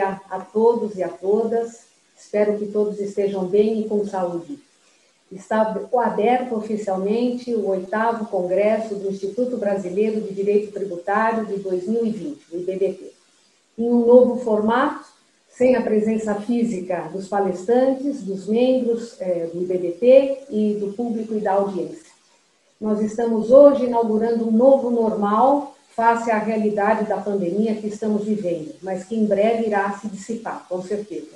dia a todos e a todas. Espero que todos estejam bem e com saúde. Está aberto oficialmente o 8º Congresso do Instituto Brasileiro de Direito Tributário de 2020, o IBDT, em um novo formato, sem a presença física dos palestrantes, dos membros do IBDT e do público e da audiência. Nós estamos hoje inaugurando um novo normal face à realidade da pandemia que estamos vivendo, mas que em breve irá se dissipar, com certeza.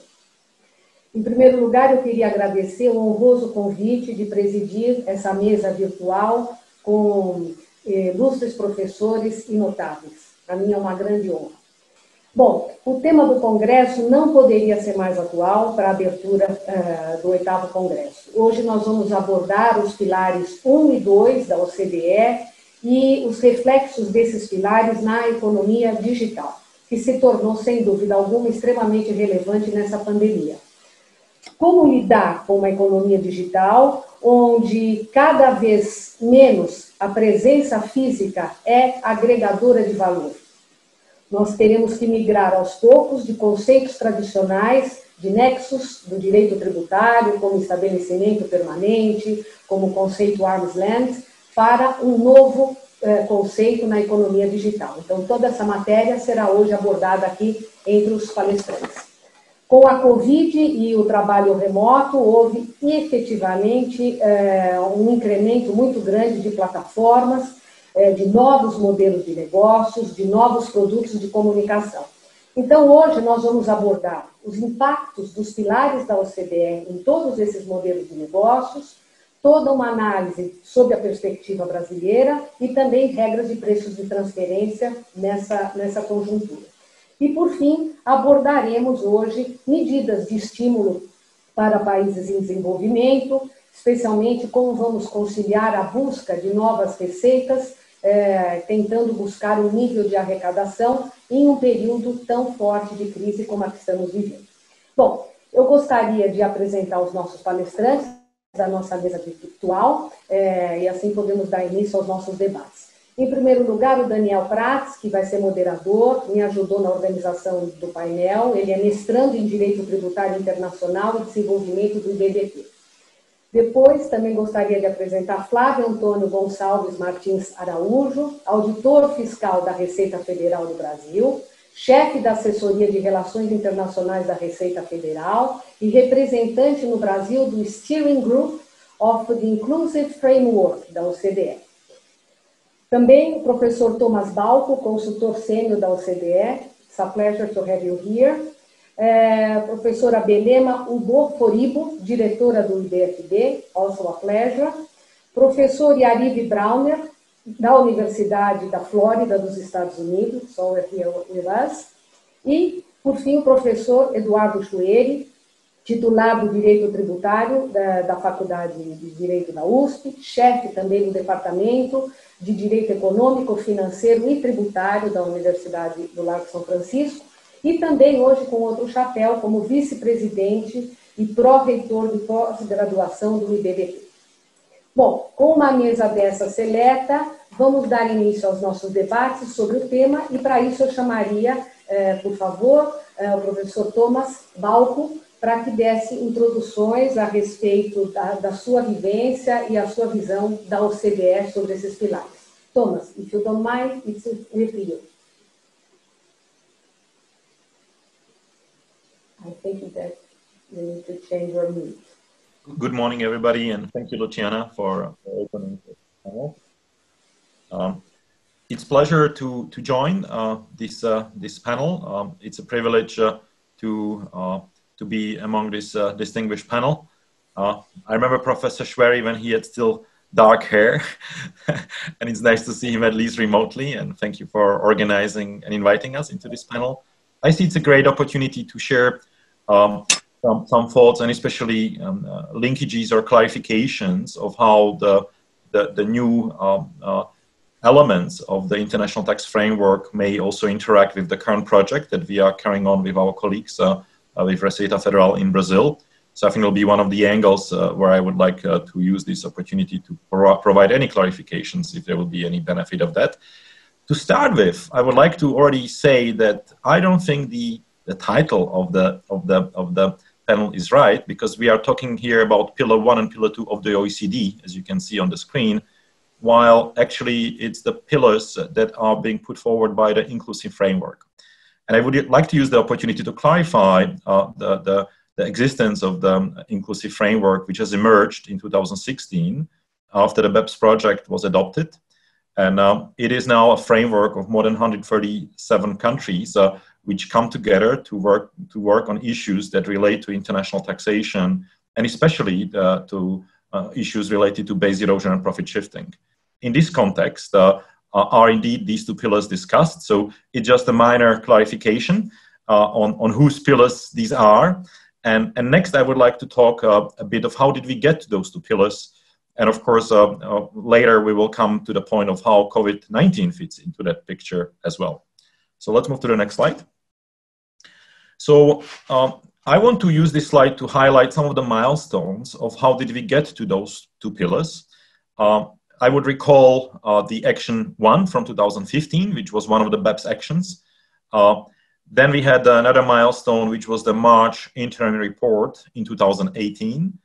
Em primeiro lugar, eu queria agradecer o honroso convite de presidir essa mesa virtual com ilustres professores e notáveis. Para mim é uma grande honra. Bom, o tema do Congresso não poderia ser mais atual para a abertura do 8º Congresso. Hoje nós vamos abordar os pilares 1 e 2 da OCDE e os reflexos desses pilares na economia digital, que se tornou, sem dúvida alguma, extremamente relevante nessa pandemia. Como lidar com uma economia digital onde cada vez menos a presença física é agregadora de valor? Nós teremos que migrar aos poucos de conceitos tradicionais, de nexos do direito tributário, como estabelecimento permanente, como conceito arm's length, para um novo conceito na economia digital. Então, toda essa matéria será hoje abordada aqui entre os palestrantes. Com a Covid e o trabalho remoto, houve efetivamente um incremento muito grande de plataformas, de novos modelos de negócios, de novos produtos de comunicação. Então, hoje nós vamos abordar os impactos dos pilares da OCDE em todos esses modelos de negócios, toda uma análise sob a perspectiva brasileira e também regras de preços de transferência nessa conjuntura. E, por fim, abordaremos hoje medidas de estímulo para países em desenvolvimento, especialmente como vamos conciliar a busca de novas receitas, tentando buscar um nível de arrecadação em um período tão forte de crise como a que estamos vivendo. Bom, eu gostaria de apresentar os nossos palestrantes da nossa mesa virtual e assim podemos dar início aos nossos debates. Em primeiro lugar, o Daniel Prats, que vai ser moderador, me ajudou na organização do painel. Ele é mestrando em Direito Tributário Internacional e Desenvolvimento do IBDT. Depois, também gostaria de apresentar Flávio Antônio Gonçalves Martins Araújo, auditor fiscal da Receita Federal do Brasil, chefe da Assessoria de Relações Internacionais da Receita Federal e representante no Brasil do Steering Group of the Inclusive Framework, da OCDE. Também o professor Thomas Balco, consultor sênior da OCDE. It's a pleasure to have you here. Professora Belema Ubo-Foribo, diretora do IBFD, also a pleasure. Professor Yariv Brauner, da Universidade da Flórida, dos Estados Unidos, so here with us. E, por fim, o professor Eduardo Chueri, titular do Direito Tributário da Faculdade de Direito da USP, chefe também do Departamento de Direito Econômico, Financeiro e Tributário da Universidade do Largo São Francisco, e também hoje com outro chapéu como vice-presidente e pró-reitor de pós-graduação do IBDT. Bom, com uma mesa dessa seleta, vamos dar início aos nossos debates sobre o tema e para isso eu chamaria, por favor, o professor Thomas Balco para que desse introduções a respeito da sua vivência e a sua visão da OCDE sobre esses pilares. Thomas, if you don't mind, it's with you. I think that you need to change your mute. Good morning, everybody, and thank you, Luciana, for opening the panel. It's a pleasure to join this panel. It's a privilege to be among this distinguished panel. I remember Professor Chueri when he had still dark hair, and it's nice to see him at least remotely, and thank you for organizing and inviting us into this panel. I see it's a great opportunity to share some thoughts and especially linkages or clarifications of how the new elements of the international tax framework may also interact with the current project that we are carrying on with our colleagues with Receita Federal in Brazil. So I think it'll be one of the angles where I would like to use this opportunity to provide any clarifications if there will be any benefit of that. To start with, I would like to already say that I don't think the the title of the panel is right, because we are talking here about Pillar 1 and Pillar 2 of the OECD, as you can see on the screen, while actually it's the pillars that are being put forward by the inclusive framework. And I would like to use the opportunity to clarify the existence of the inclusive framework, which has emerged in 2016 after the BEPS project was adopted. And it is now a framework of more than 137 countries which come together to work on issues that relate to international taxation, and especially to issues related to base erosion and profit shifting. In this context, are indeed these two pillars discussed? So it's just a minor clarification on whose pillars these are. And next, I would like to talk a bit of how did we get to those two pillars. And of course, later we will come to the point of how COVID-19 fits into that picture as well. So let's move to the next slide. So I want to use this slide to highlight some of the milestones of how did we get to those two pillars. I would recall the Action 1 from 2015, which was one of the BEPS actions. Then we had another milestone, which was the March interim report in 2018.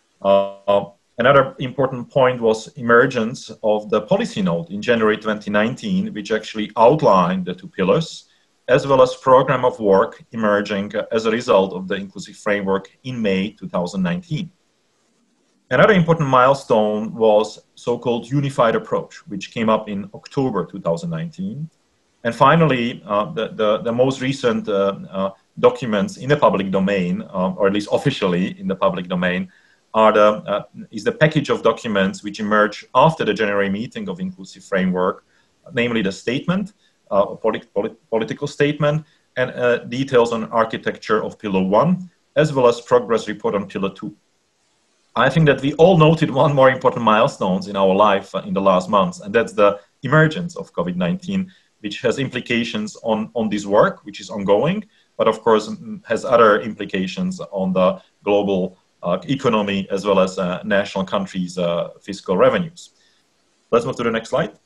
Another important point was emergence of the policy note in January 2019, which actually outlined the two pillars, as well as program of work emerging as a result of the inclusive framework in May 2019. Another important milestone was so-called unified approach, which came up in October 2019. And finally, the most recent documents in the public domain, or at least officially in the public domain, is the package of documents which emerged after the January meeting of inclusive framework, namely the statement, political statement, and details on architecture of Pillar 1, as well as progress report on Pillar 2. I think that we all noted one more important milestone in our life in the last months, and that's the emergence of COVID-19, which has implications on this work, which is ongoing, but of course has other implications on the global economy as well as national countries' fiscal revenues. Let's move to the next slide.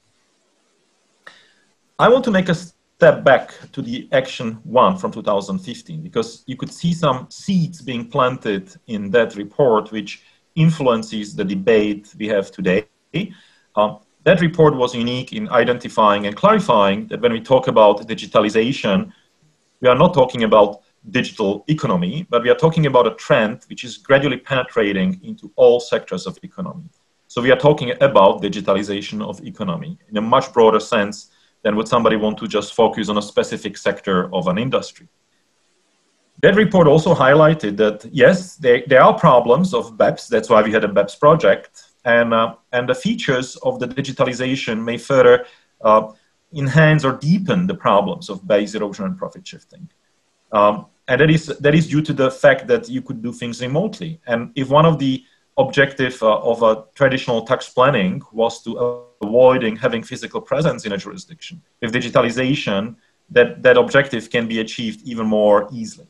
I want to make a step back to the Action 1 from 2015, because you could see some seeds being planted in that report, which influences the debate we have today. That report was unique in identifying and clarifying that when we talk about digitalization, we are not talking about digital economy, but we are talking about a trend which is gradually penetrating into all sectors of economy. So we are talking about digitalization of economy in a much broader sense than would somebody want to just focus on a specific sector of an industry. That report also highlighted that, yes, there are problems of BEPS, that's why we had a BEPS project, and the features of the digitalization may further enhance or deepen the problems of base erosion and profit shifting. And that is due to the fact that you could do things remotely. And if one of the objective of a traditional tax planning was to avoiding having physical presence in a jurisdiction, with digitalization, that objective can be achieved even more easily.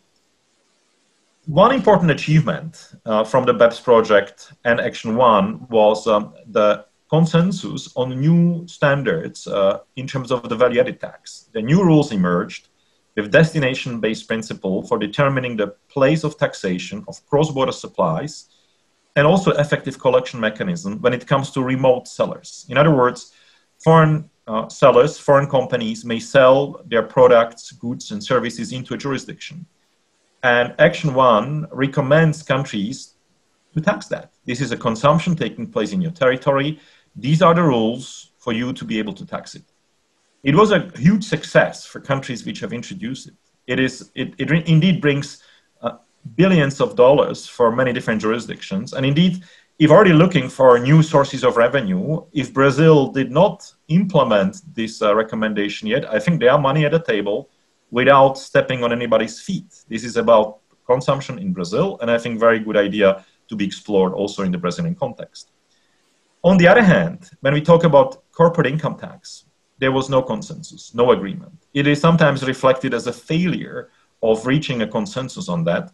One important achievement from the BEPS project and Action 1 was the consensus on new standards in terms of the value-added tax. The new rules emerged with destination-based principle for determining the place of taxation of cross-border supplies, and also effective collection mechanism when it comes to remote sellers. In other words, foreign sellers, foreign companies may sell their products, goods, and services into a jurisdiction. And Action 1 recommends countries to tax that. This is a consumption taking place in your territory. These are the rules for you to be able to tax it. It was a huge success for countries which have introduced it. It indeed brings billions of dollars for many different jurisdictions. And indeed, if already looking for new sources of revenue, if Brazil did not implement this recommendation yet, I think there are money at the table without stepping on anybody's feet. This is about consumption in Brazil, and I think very good idea to be explored also in the Brazilian context. On the other hand, when we talk about corporate income tax, there was no consensus, no agreement. It is sometimes reflected as a failure of reaching a consensus on that.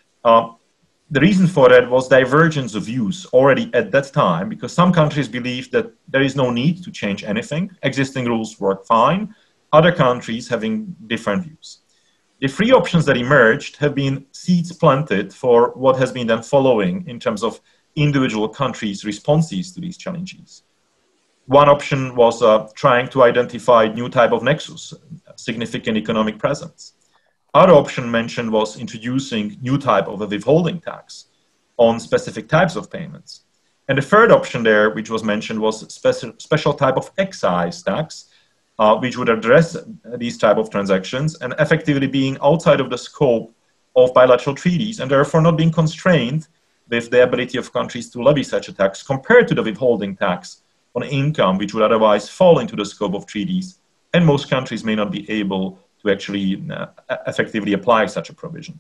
The reason for that was divergence of views already at that time, because some countries believed that there is no need to change anything. Existing rules work fine. Other countries having different views. The three options that emerged have been seeds planted for what has been then following in terms of individual countries' responses to these challenges. One option was trying to identify new type of nexus, significant economic presence. Other option mentioned was introducing new type of a withholding tax on specific types of payments. And the third option there, which was mentioned, was special type of excise tax, which would address these type of transactions and effectively being outside of the scope of bilateral treaties and therefore not being constrained with the ability of countries to levy such a tax compared to the withholding tax on income, which would otherwise fall into the scope of treaties. And most countries may not be able to actually effectively apply such a provision.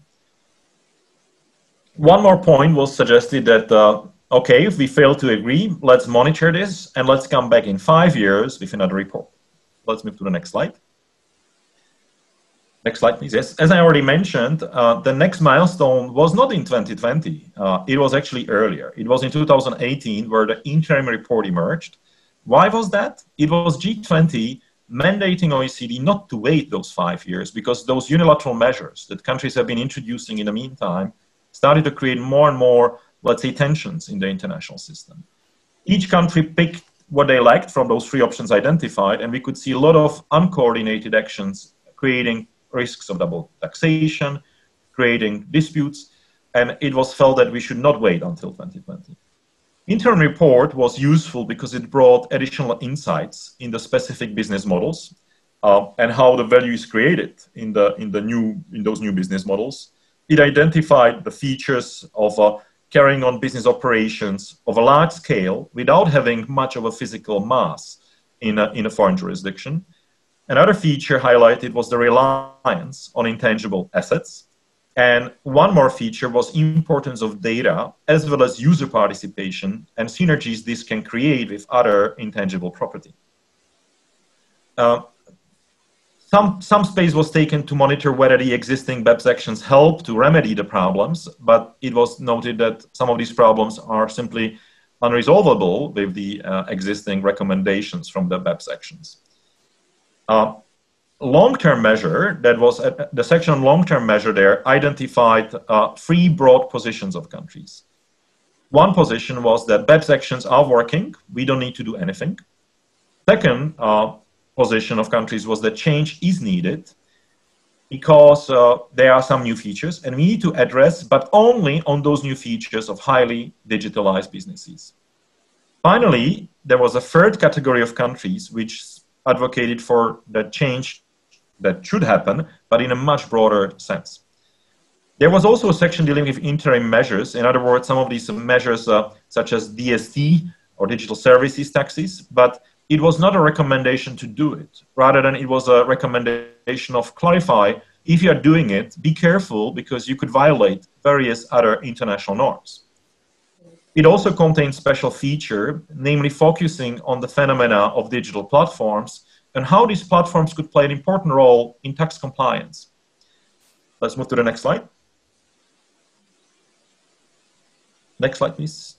One more point was suggested that, okay, if we fail to agree, let's monitor this and let's come back in 5 years with another report. Let's move to the next slide. Next slide, please. Yes, as I already mentioned, the next milestone was not in 2020. It was actually earlier. It was in 2018 where the interim report emerged. Why was that? It was G20 mandating OECD not to wait those 5 years because those unilateral measures that countries have been introducing in the meantime started to create more and more, let's say, tensions in the international system. Each country picked what they liked from those three options identified, and we could see a lot of uncoordinated actions creating risks of double taxation, creating disputes, and it was felt that we should not wait until 2020. Interim report was useful because it brought additional insights in the specific business models and how the value is created in those new business models. It identified the features of carrying on business operations of a large scale without having much of a physical mass in a foreign jurisdiction. Another feature highlighted was the reliance on intangible assets. And one more feature was importance of data as well as user participation and synergies this can create with other intangible property. Some space was taken to monitor whether the existing BEPS actions help to remedy the problems, but it was noted that some of these problems are simply unresolvable with the existing recommendations from the BEPS actions. Long-term measure, that was the section on long-term measure there, identified three broad positions of countries. One position was that BEPS actions are working, we don't need to do anything. Second position of countries was that change is needed because there are some new features and we need to address, but only on those new features of highly digitalized businesses. Finally, there was a third category of countries which advocated for the change that should happen, but in a much broader sense. There was also a section dealing with interim measures. In other words, some of these measures such as DST or digital services taxes, but it was not a recommendation to do it. Rather than it was a recommendation of clarify, if you are doing it, be careful because you could violate various other international norms. It also contains special feature, namely focusing on the phenomena of digital platforms and how these platforms could play an important role in tax compliance. Let's move to the next slide. Next slide, please.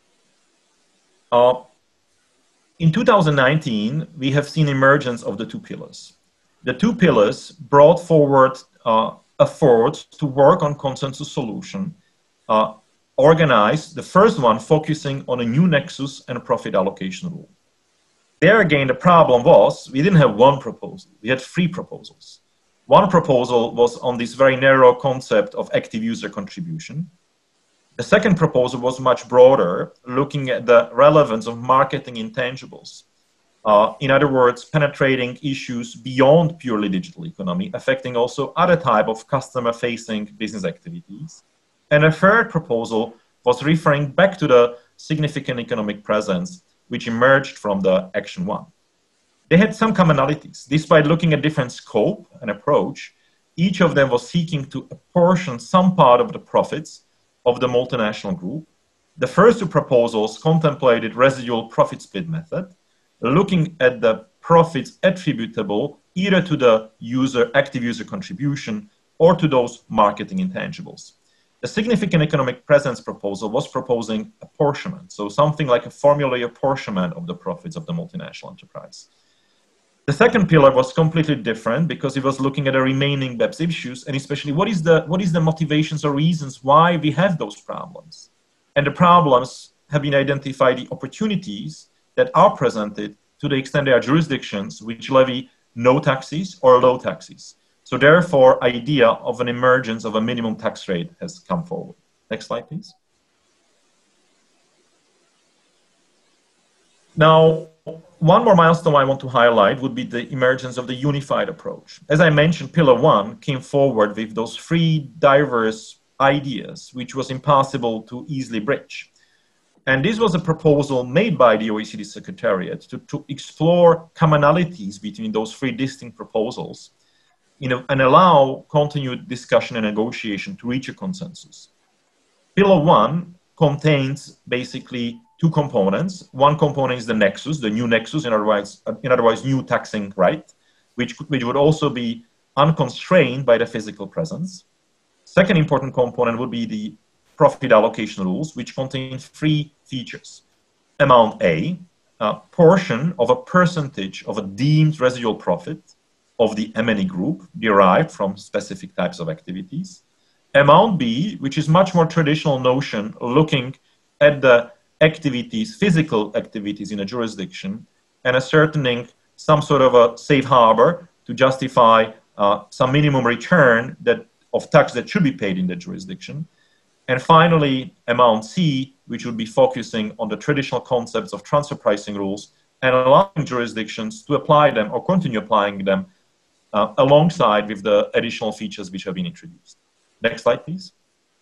In 2019, we have seen emergence of the two pillars. The two pillars brought forward efforts to work on consensus solution, organized, the first one focusing on a new nexus and a profit allocation rule. There again, the problem was we didn't have one proposal, we had three proposals. One proposal was on this very narrow concept of active user contribution. The second proposal was much broader, looking at the relevance of marketing intangibles. In other words, penetrating issues beyond purely digital economy, affecting also other type of customer-facing business activities. And a third proposal was referring back to the significant economic presence which emerged from the Action 1. They had some commonalities. Despite looking at different scope and approach, each of them was seeking to apportion some part of the profits of the multinational group. The first two proposals contemplated residual profit split method, looking at the profits attributable either to the active user contribution or to those marketing intangibles. The significant economic presence proposal was proposing apportionment, so something like a formula apportionment of the profits of the multinational enterprise. The second pillar was completely different because it was looking at the remaining BEPS issues, and especially what is the motivations or reasons why we have those problems. And the problems have been identified, the opportunities that are presented to the extent there are jurisdictions which levy no taxes or low taxes. So therefore, idea of an emergence of a minimum tax rate has come forward. Next slide, please. Now, one more milestone I want to highlight would be the emergence of the unified approach. As I mentioned, Pillar 1 came forward with those three diverse ideas, which was impossible to easily bridge. And this was a proposal made by the OECD Secretariat to explore commonalities between those three distinct proposals, and allow continued discussion and negotiation to reach a consensus. Pillar 1 contains basically two components. One component is the nexus, the new nexus, in other words, new taxing right, which would also be unconstrained by the physical presence. Second important component would be the profit allocation rules, which contain three features. Amount A, a portion of a percentage of a deemed residual profit of the M&E group derived from specific types of activities. Amount B, which is much more traditional notion, looking at the activities, physical activities in a jurisdiction, and ascertaining some sort of a safe harbor to justify some minimum return of tax that should be paid in the jurisdiction. And finally, amount C, which would be focusing on the traditional concepts of transfer pricing rules and allowing jurisdictions to apply them or continue applying them alongside with the additional features which have been introduced. Next slide, please.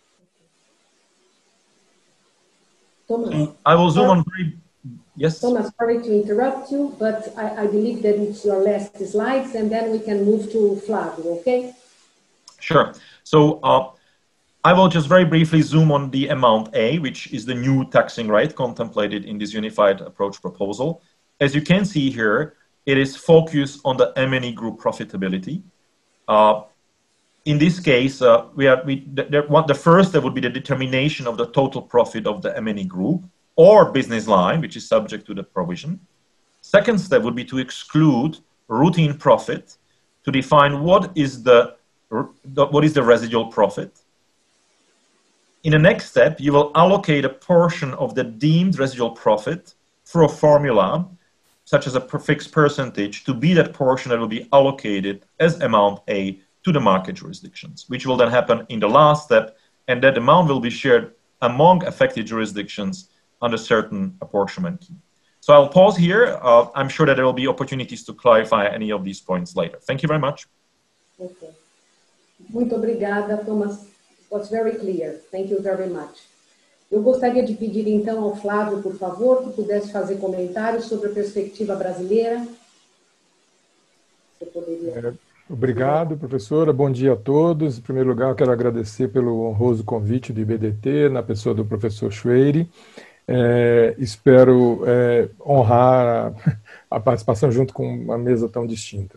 Thomas, I will zoom on. Yes. Thomas, sorry to interrupt you, but I believe that it's your last slides, and then we can move to Flavio, okay? Sure. So I will just very briefly zoom on the amount A, which is the new taxing right contemplated in this unified approach proposal. As you can see here, it is focused on the M&E group profitability. In this case, the first step would be the determination of the total profit of the M&E group or business line, which is subject to the provision. Second step would be to exclude routine profit to define what is the residual profit. In the next step, you will allocate a portion of the deemed residual profit through a formula, such as a fixed percentage, to be that portion that will be allocated as amount A to the market jurisdictions, which will then happen in the last step, and that amount will be shared among affected jurisdictions under certain apportionment key. So I'll pause here. I'm sure that there will be opportunities to clarify any of these points later. Thank you very much. Okay. Muito obrigada, Thomas. It was very clear. Thank you very much. Eu gostaria de pedir então ao Flávio, por favor, que pudesse fazer comentários sobre a perspectiva brasileira. Você poderia... Obrigado, professora. Bom dia a todos. Em primeiro lugar, eu quero agradecer pelo honroso convite do IBDT, na pessoa do professor Choueiri. Espero honrar a participação junto com uma mesa tão distinta.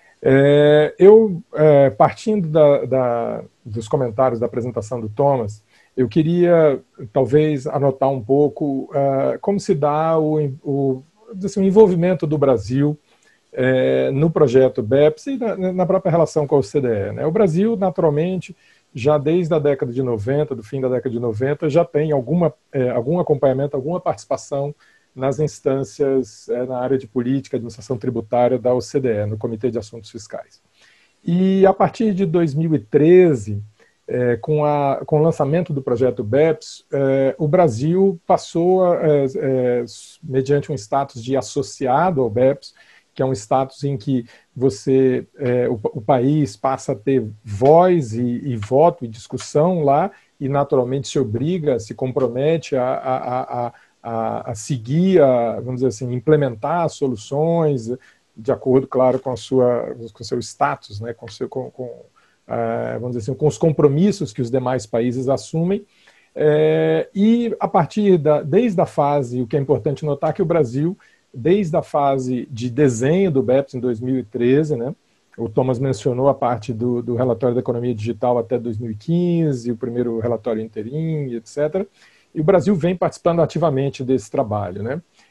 Partindo dos comentários da apresentação do Thomas, eu queria talvez anotar um pouco como se dá o envolvimento do Brasil no projeto BEPS e na própria relação com a OCDE. Né? O Brasil, naturalmente, já desde a década de 90, do fim da década de 90, já tem algum acompanhamento, alguma participação nas instâncias na área de política, administração tributária da OCDE, no Comitê de Assuntos Fiscais. E a partir de 2013, com o lançamento do projeto BEPS, o Brasil passou, mediante um status de associado ao BEPS, que é um status em que o país passa a ter voz e voto e discussão lá, e naturalmente se obriga, se compromete a seguir, vamos dizer assim, implementar as soluções de acordo, claro, com o seu status, né, vamos dizer assim, com os compromissos que os demais países assumem. E a partir desde a fase, o que é importante notar que o Brasil, desde a fase de desenho do BEPS em 2013, né, o Thomas mencionou a parte do relatório da economia digital até 2015, o primeiro relatório interim, etc., e o Brasil vem participando ativamente desse trabalho, né?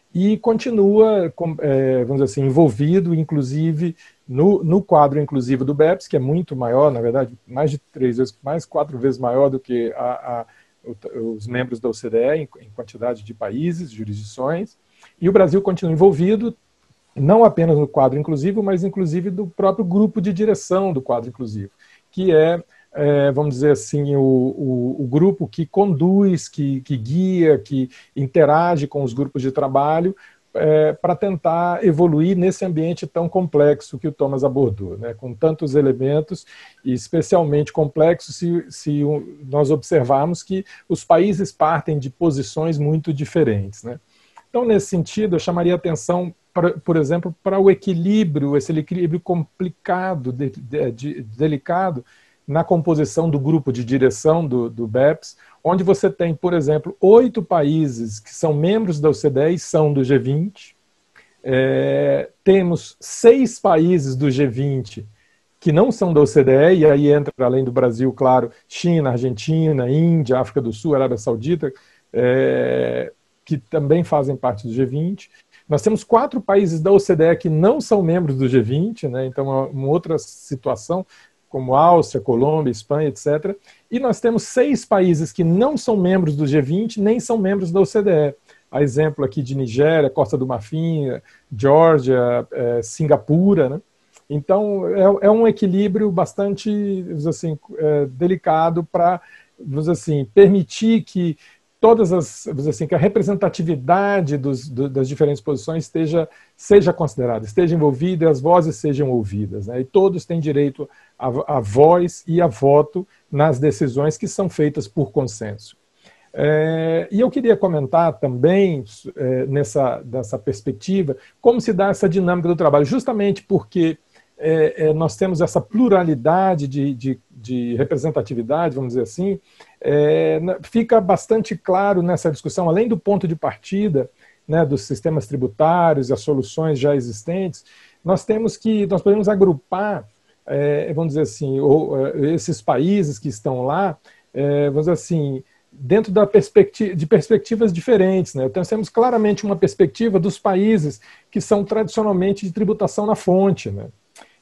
e continua, vamos dizer assim, envolvido, inclusive, no quadro inclusivo do BEPS, que é muito maior, na verdade, mais de 3 vezes, mais 4 vezes maior do que os membros da OCDE em quantidade de países, jurisdições, e o Brasil continua envolvido, não apenas no quadro inclusivo, mas inclusive do próprio grupo de direção do quadro inclusivo, que vamos dizer assim, o grupo que conduz, que guia, que interage com os grupos de trabalho para tentar evoluir nesse ambiente tão complexo que o Thomas abordou, né, com tantos elementos, e especialmente complexo se nós observarmos que os países partem de posições muito diferentes, né. Então, nesse sentido, eu chamaria atenção, por exemplo, para o equilíbrio, esse equilíbrio complicado, delicado, na composição do grupo de direção do BEPS, onde você tem, por exemplo, 8 países que são membros da OCDE e são do G20, temos 6 países do G20 que não são da OCDE, e aí entra, além do Brasil, claro, China, Argentina, Índia, África do Sul, Arábia Saudita, que também fazem parte do G20. Nós temos 4 países da OCDE que não são membros do G20, né? Então é uma outra situação, como Áustria, Colômbia, Espanha, etc. E nós temos 6 países que não são membros do G20, nem são membros da OCDE. A exemplo aqui de Nigéria, Costa do Marfim, Geórgia, Singapura, né? Então, é um equilíbrio bastante, assim, delicado para, assim, permitir que que a representatividade das diferentes posições seja considerada, esteja envolvida e as vozes sejam ouvidas, né? E todos têm direito à voz e a voto nas decisões que são feitas por consenso. E eu queria comentar também, nessa perspectiva, como se dá essa dinâmica do trabalho, justamente porque nós temos essa pluralidade de representatividade, vamos dizer assim, fica bastante claro nessa discussão, além do ponto de partida, né, dos sistemas tributários e as soluções já existentes, nós podemos agrupar, vamos dizer assim, esses países que estão lá, vamos dizer assim, dentro de perspectivas diferentes, né? Então, temos claramente uma perspectiva dos países que são tradicionalmente de tributação na fonte, né?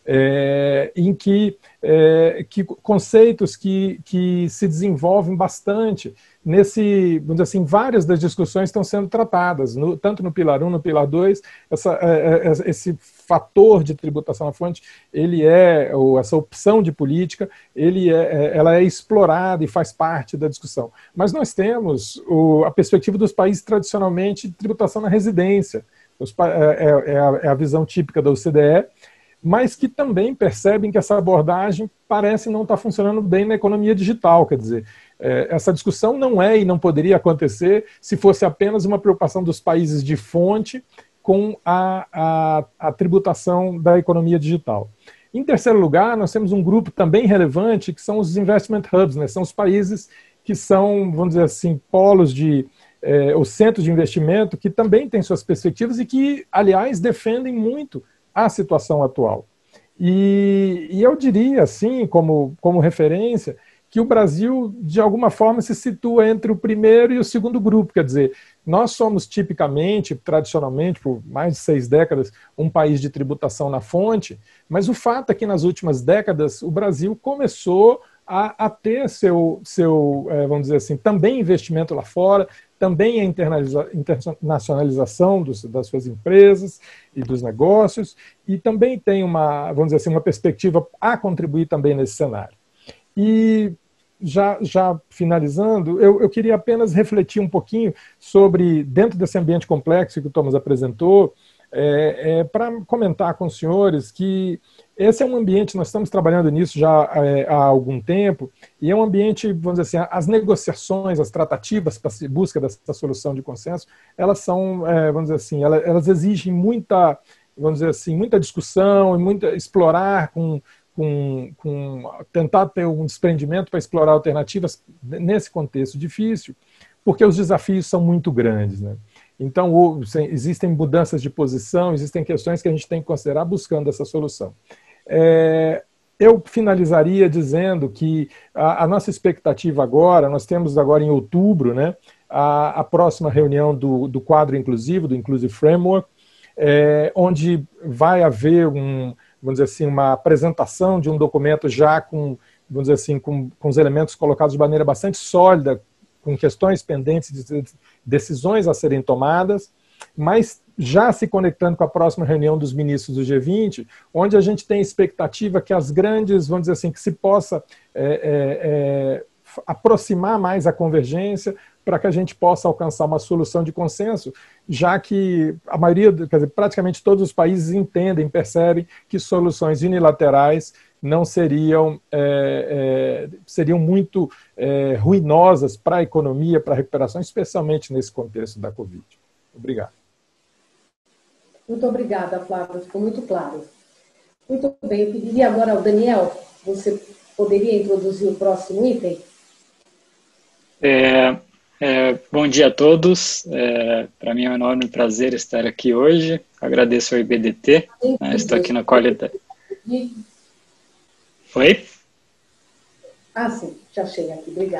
Em que conceitos que se desenvolvem bastante vamos dizer assim, várias das discussões estão sendo tratadas, tanto no Pilar 1, no Pilar 2, esse fator de tributação na fonte, ou essa opção de política, ela é explorada e faz parte da discussão. Mas nós temos a perspectiva dos países tradicionalmente de tributação na residência, é a visão típica da OCDE, mas que também percebem que essa abordagem parece não estar funcionando bem na economia digital. Quer dizer, essa discussão não e não poderia acontecer se fosse apenas uma preocupação dos países de fonte com a tributação da economia digital. Em terceiro lugar, nós temos um grupo também relevante, que são os investment hubs, né? São os países que são, vamos dizer assim, polos os centros de investimento, que também têm suas perspectivas e que, aliás, defendem muito a situação atual. E eu diria, assim, como referência, que o Brasil, de alguma forma, se situa entre o primeiro e o segundo grupo. Quer dizer, nós somos tipicamente, tradicionalmente, por mais de 6 décadas, um país de tributação na fonte, mas o fato é que nas últimas décadas o Brasil começou a ter vamos dizer assim, também investimento lá fora, também a internacionalização das suas empresas e dos negócios, e também tem vamos dizer assim, uma perspectiva a contribuir também nesse cenário. E já finalizando, eu queria apenas refletir um pouquinho sobre, dentro desse ambiente complexo que o Thomas apresentou, para comentar com os senhores que esse é um ambiente, nós estamos trabalhando nisso já há algum tempo, e é um ambiente, vamos dizer assim, as negociações, as tratativas para a busca dessa solução de consenso, elas são, vamos dizer assim, elas exigem muita, vamos dizer assim, muita discussão e explorar tentar ter um desprendimento para explorar alternativas nesse contexto difícil, porque os desafios são muito grandes, né? Então, existem mudanças de posição, existem questões que a gente tem que considerar buscando essa solução. Eu finalizaria dizendo que a nossa expectativa agora, nós temos agora em outubro, né, a próxima reunião do quadro inclusivo, do Inclusive Framework, onde vai haver vamos dizer assim, uma apresentação de um documento já com, vamos dizer assim, com os elementos colocados de maneira bastante sólida, com questões pendentes, decisões a serem tomadas, mas já se conectando com a próxima reunião dos ministros do G20, onde a gente tem expectativa que as grandes, vamos dizer assim, que se possa aproximar mais a convergência para que a gente possa alcançar uma solução de consenso, já que a maioria, quer dizer, praticamente todos os países entendem, percebem que soluções unilaterais não seriam muito ruinosas para a economia, para a recuperação, especialmente nesse contexto da Covid. Obrigado. Muito obrigada, Flávio, ficou muito claro. Muito bem, eu pediria agora ao Daniel, você poderia introduzir o próximo item? Bom dia a todos. Para mim é um enorme prazer estar aqui hoje. Agradeço ao IBDT. Estou aqui na qualidade. Oi? Sim, já achei aqui. Obrigada.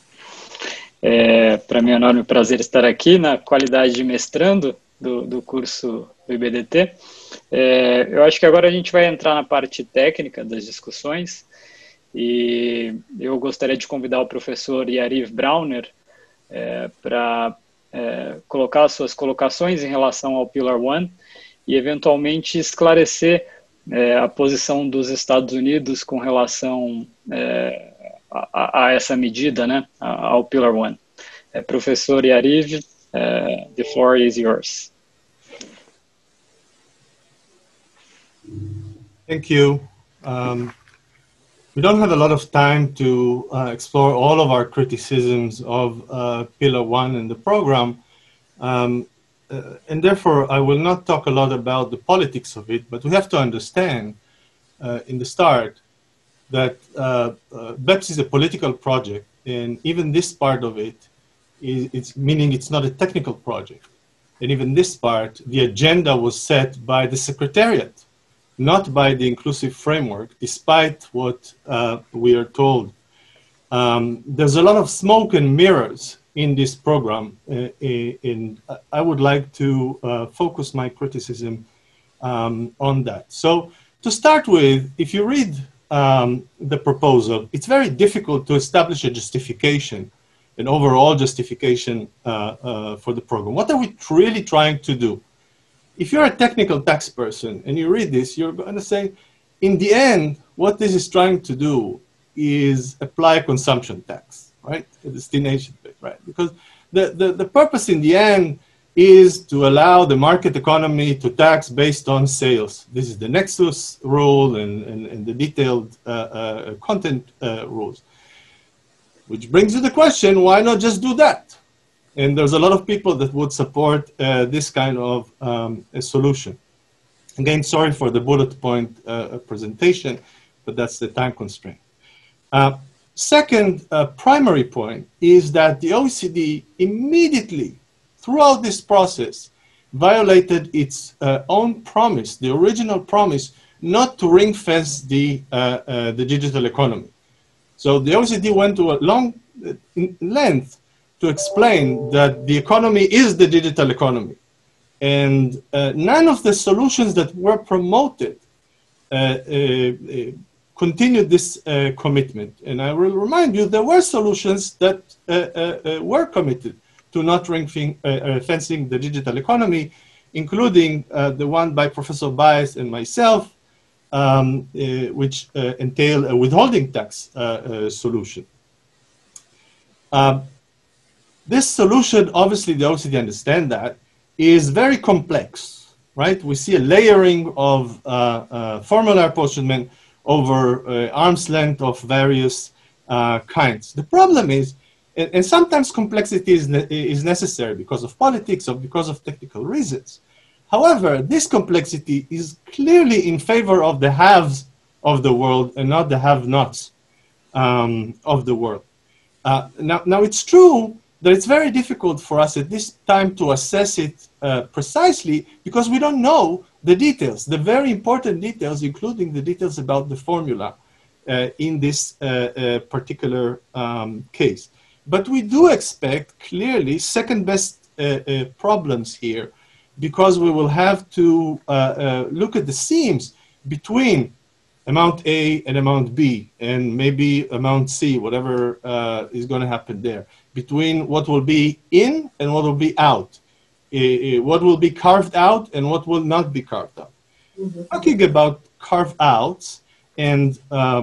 Para mim é um enorme prazer estar aqui na qualidade de mestrando do curso do IBDT. Eu acho que agora a gente vai entrar na parte técnica das discussões e eu gostaria de convidar o professor Yariv Brauner para colocar as suas colocações em relação ao Pillar 1 e eventualmente esclarecer a posição dos Estados Unidos com relação a essa medida, né, ao Pillar 1. Professor Yariv, the floor is yours. Thank you. We don't have a lot of time to explore all of our criticisms of Pillar 1 in the program, and therefore I will not talk a lot about the politics of it, but we have to understand in the start that BEPS is a political project, and even this part of it, meaning it's not a technical project. And even this part, the agenda was set by the Secretariat, not by the inclusive framework, despite what we are told. There's a lot of smoke and mirrors in this program, and I would like to focus my criticism on that. So to start with, if you read the proposal, it's very difficult to establish a justification, an overall justification for the program. What are we really trying to do? If you're a technical tax person and you read this, you're going to say, in the end, what this is trying to do is apply a consumption tax, right? A destination bit, right? Because the purpose in the end is to allow the market economy to tax based on sales. This is the Nexus rule and the detailed content rules. Which brings you the question, why not just do that? And there's a lot of people that would support this kind of a solution. Again, sorry for the bullet point presentation, but that's the time constraint. Second primary point is that the OECD immediately, throughout this process, violated its own promise, the original promise, not to ring fence the digital economy. So the OECD went to a long length to explain that the economy is the digital economy. And none of the solutions that were promoted continued this commitment. And I will remind you, there were solutions that were committed to not ring fencing the digital economy, including the one by Professor Baez and myself, which entail a withholding tax solution. This solution, obviously the OECD understand that, is very complex, right? We see a layering of formula apportionment over arm's length of various kinds. The problem is, and sometimes complexity is necessary because of politics or because of technical reasons. However, this complexity is clearly in favor of the haves of the world and not the have-nots of the world. Now it's true that it's very difficult for us at this time to assess it precisely because we don't know the details, the very important details, including the details about the formula in this particular case. but we do expect clearly second best problems here, because we will have to look at the seams between amount A and amount B, and maybe amount C, whatever is going to happen there, between what will be in and what will be out, what will be carved out and what will not be carved out. Mm-hmm. Talking about carve outs and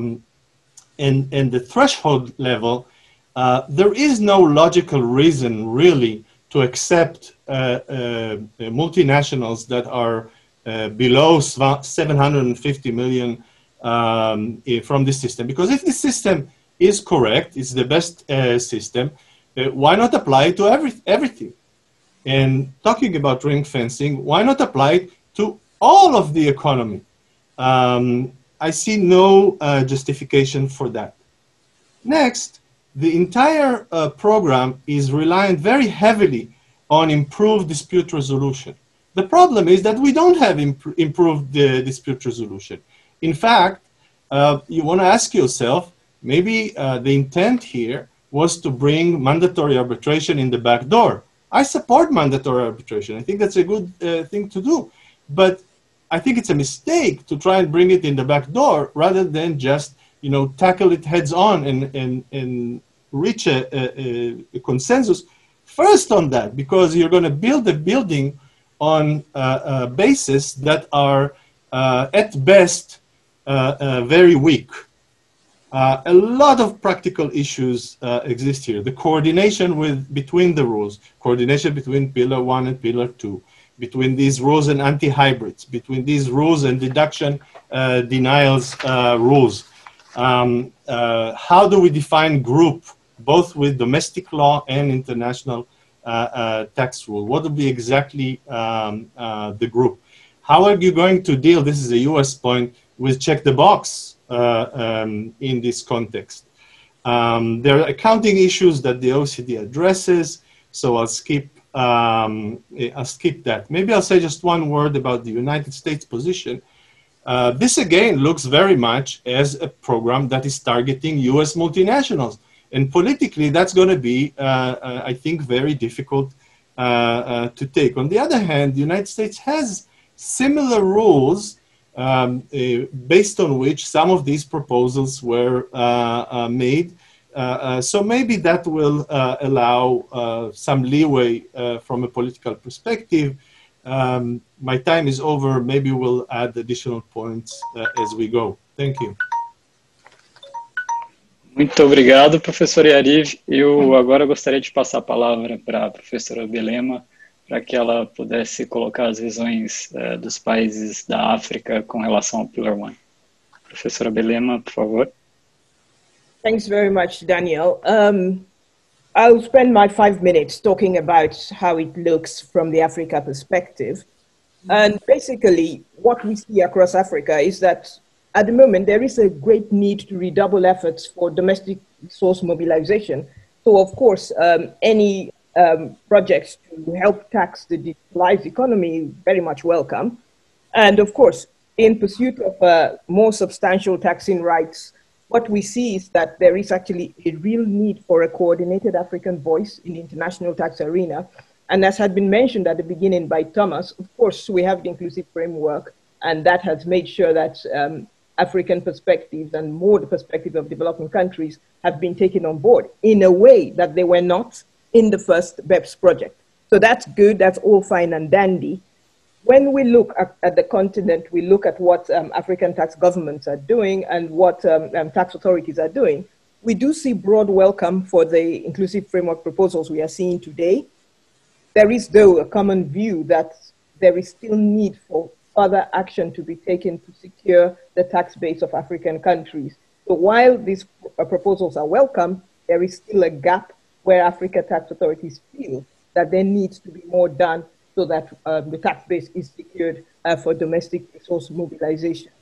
the threshold level, there is no logical reason really to accept multinationals that are below 750 million from this system. Because if this system is correct, it's the best system, why not apply it to everything? And talking about ring fencing, why not apply it to all of the economy? I see no justification for that. Next, the entire program is reliant very heavily on improved dispute resolution. The problem is that we don't have improved dispute resolution. In fact, you want to ask yourself, maybe the intent here was to bring mandatory arbitration in the back door. I support mandatory arbitration. I think that's a good thing to do. But I think it's a mistake to try and bring it in the back door rather than just, tackle it heads on and reach a consensus first on that, because you're going to build a building on a basis that are at best very weak. A lot of practical issues exist here. The coordination between the rules, coordination between Pillar 1 and Pillar 2, between these rules and anti-hybrids, between these rules and deduction denials rules. How do we define group, both with domestic law and international tax rule? What will be exactly the group? How are you going to deal, this is a US point, with check the box in this context? There are accounting issues that the OECD addresses, so I'll skip that. Maybe I'll say just one word about the United States position. This again looks very much as a program that is targeting US multinationals. And politically, that's going to be, I think, very difficult to take. On the other hand, the United States has similar rules based on which some of these proposals were made. So maybe that will allow some leeway from a political perspective. My time is over. Maybe we'll add additional points as we go. Thank you. Muito obrigado, professor Yariv. Eu agora gostaria de passar a palavra para a professora Belema, para que ela pudesse colocar as visões dos países da África com relação ao Pillar 1. Professora Belema, por favor. Thanks very much, Daniel. I'll spend my 5 minutes talking about how it looks from the Africa perspective. And basically, what we see across Africa is that at the moment, there is a great need to redouble efforts for domestic resource mobilization. So, of course, any projects to help tax the digitalized economy, very much welcome. And of course, in pursuit of more substantial taxing rights, what we see is that there is actually a real need for a coordinated African voice in the international tax arena. And as had been mentioned at the beginning by Thomas, of course, we have the inclusive framework, and that has made sure that African perspectives and more the perspective of developing countries have been taken on board in a way that they were not in the first BEPS project. So that's good, that's all fine and dandy. When we look at the continent, we look at what African tax governments are doing and what tax authorities are doing. We do see broad welcome for the inclusive framework proposals we are seeing today. There is, though, a common view that there is still need for further action to be taken to secure the tax base of African countries. So while these proposals are welcome, there is still a gap where Africa tax authorities feel that there needs to be more done so that the tax base is secured for domestic resource mobilization.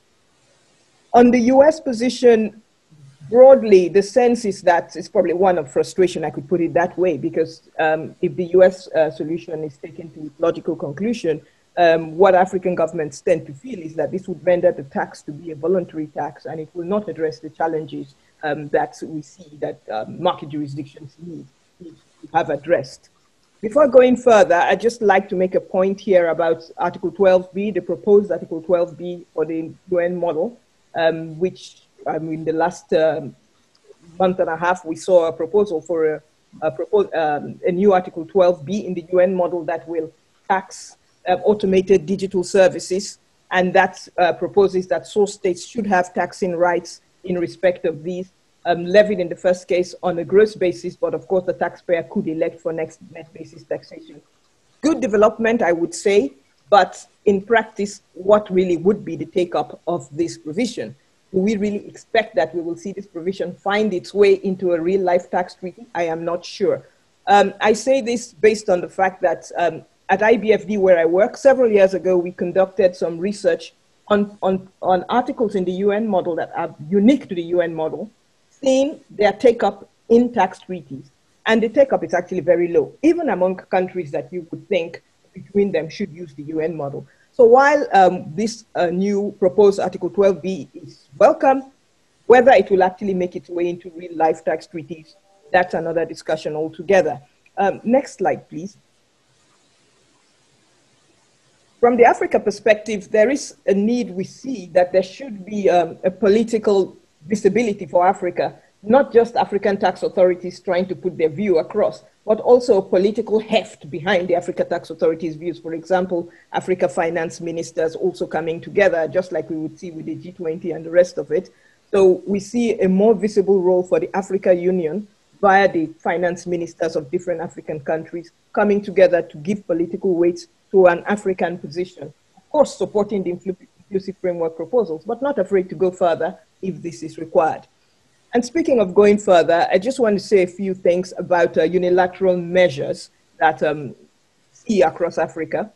On the US position, broadly, the sense is that it's probably one of frustration, I could put it that way, because if the US solution is taken to its logical conclusion, what African governments tend to feel is that this would render the tax to be a voluntary tax, and it will not address the challenges that we see that market jurisdictions need. have addressed. Before going further, I'd just like to make a point here about Article 12b, the proposed Article 12b for the UN model, which in the last month and a half, we saw a proposal for a new Article 12b in the UN model that will tax automated digital services, and that proposes that source states should have taxing rights in respect of these, levied in the first case on a gross basis, but of course the taxpayer could elect for net basis taxation. Good development, I would say, but in practice, what really would be the take-up of this provision? Do we really expect that we will see this provision find its way into a real-life tax treaty? I am not sure. I say this based on the fact that at IBFD, where I work, several years ago, we conducted some research on articles in the UN model that are unique to the UN model, seeing their take-up in tax treaties. And the take-up is actually very low, even among countries that you would think between them should use the UN model. So while this new proposed Article 12b is welcome, whether it will actually make its way into real-life tax treaties, that's another discussion altogether. Next slide, please. From the Africa perspective, there is a need we see that there should be a political visibility for Africa, not just African tax authorities trying to put their view across, but also political heft behind the Africa tax authorities' views. For example, Africa finance ministers also coming together, just like we would see with the G20 and the rest of it. So we see a more visible role for the Africa Union via the finance ministers of different African countries coming together to give political weight to an African position. Of course, supporting the inclusive framework proposals, but not afraid to go further if this is required. And speaking of going further, I just want to say a few things about unilateral measures that see across Africa.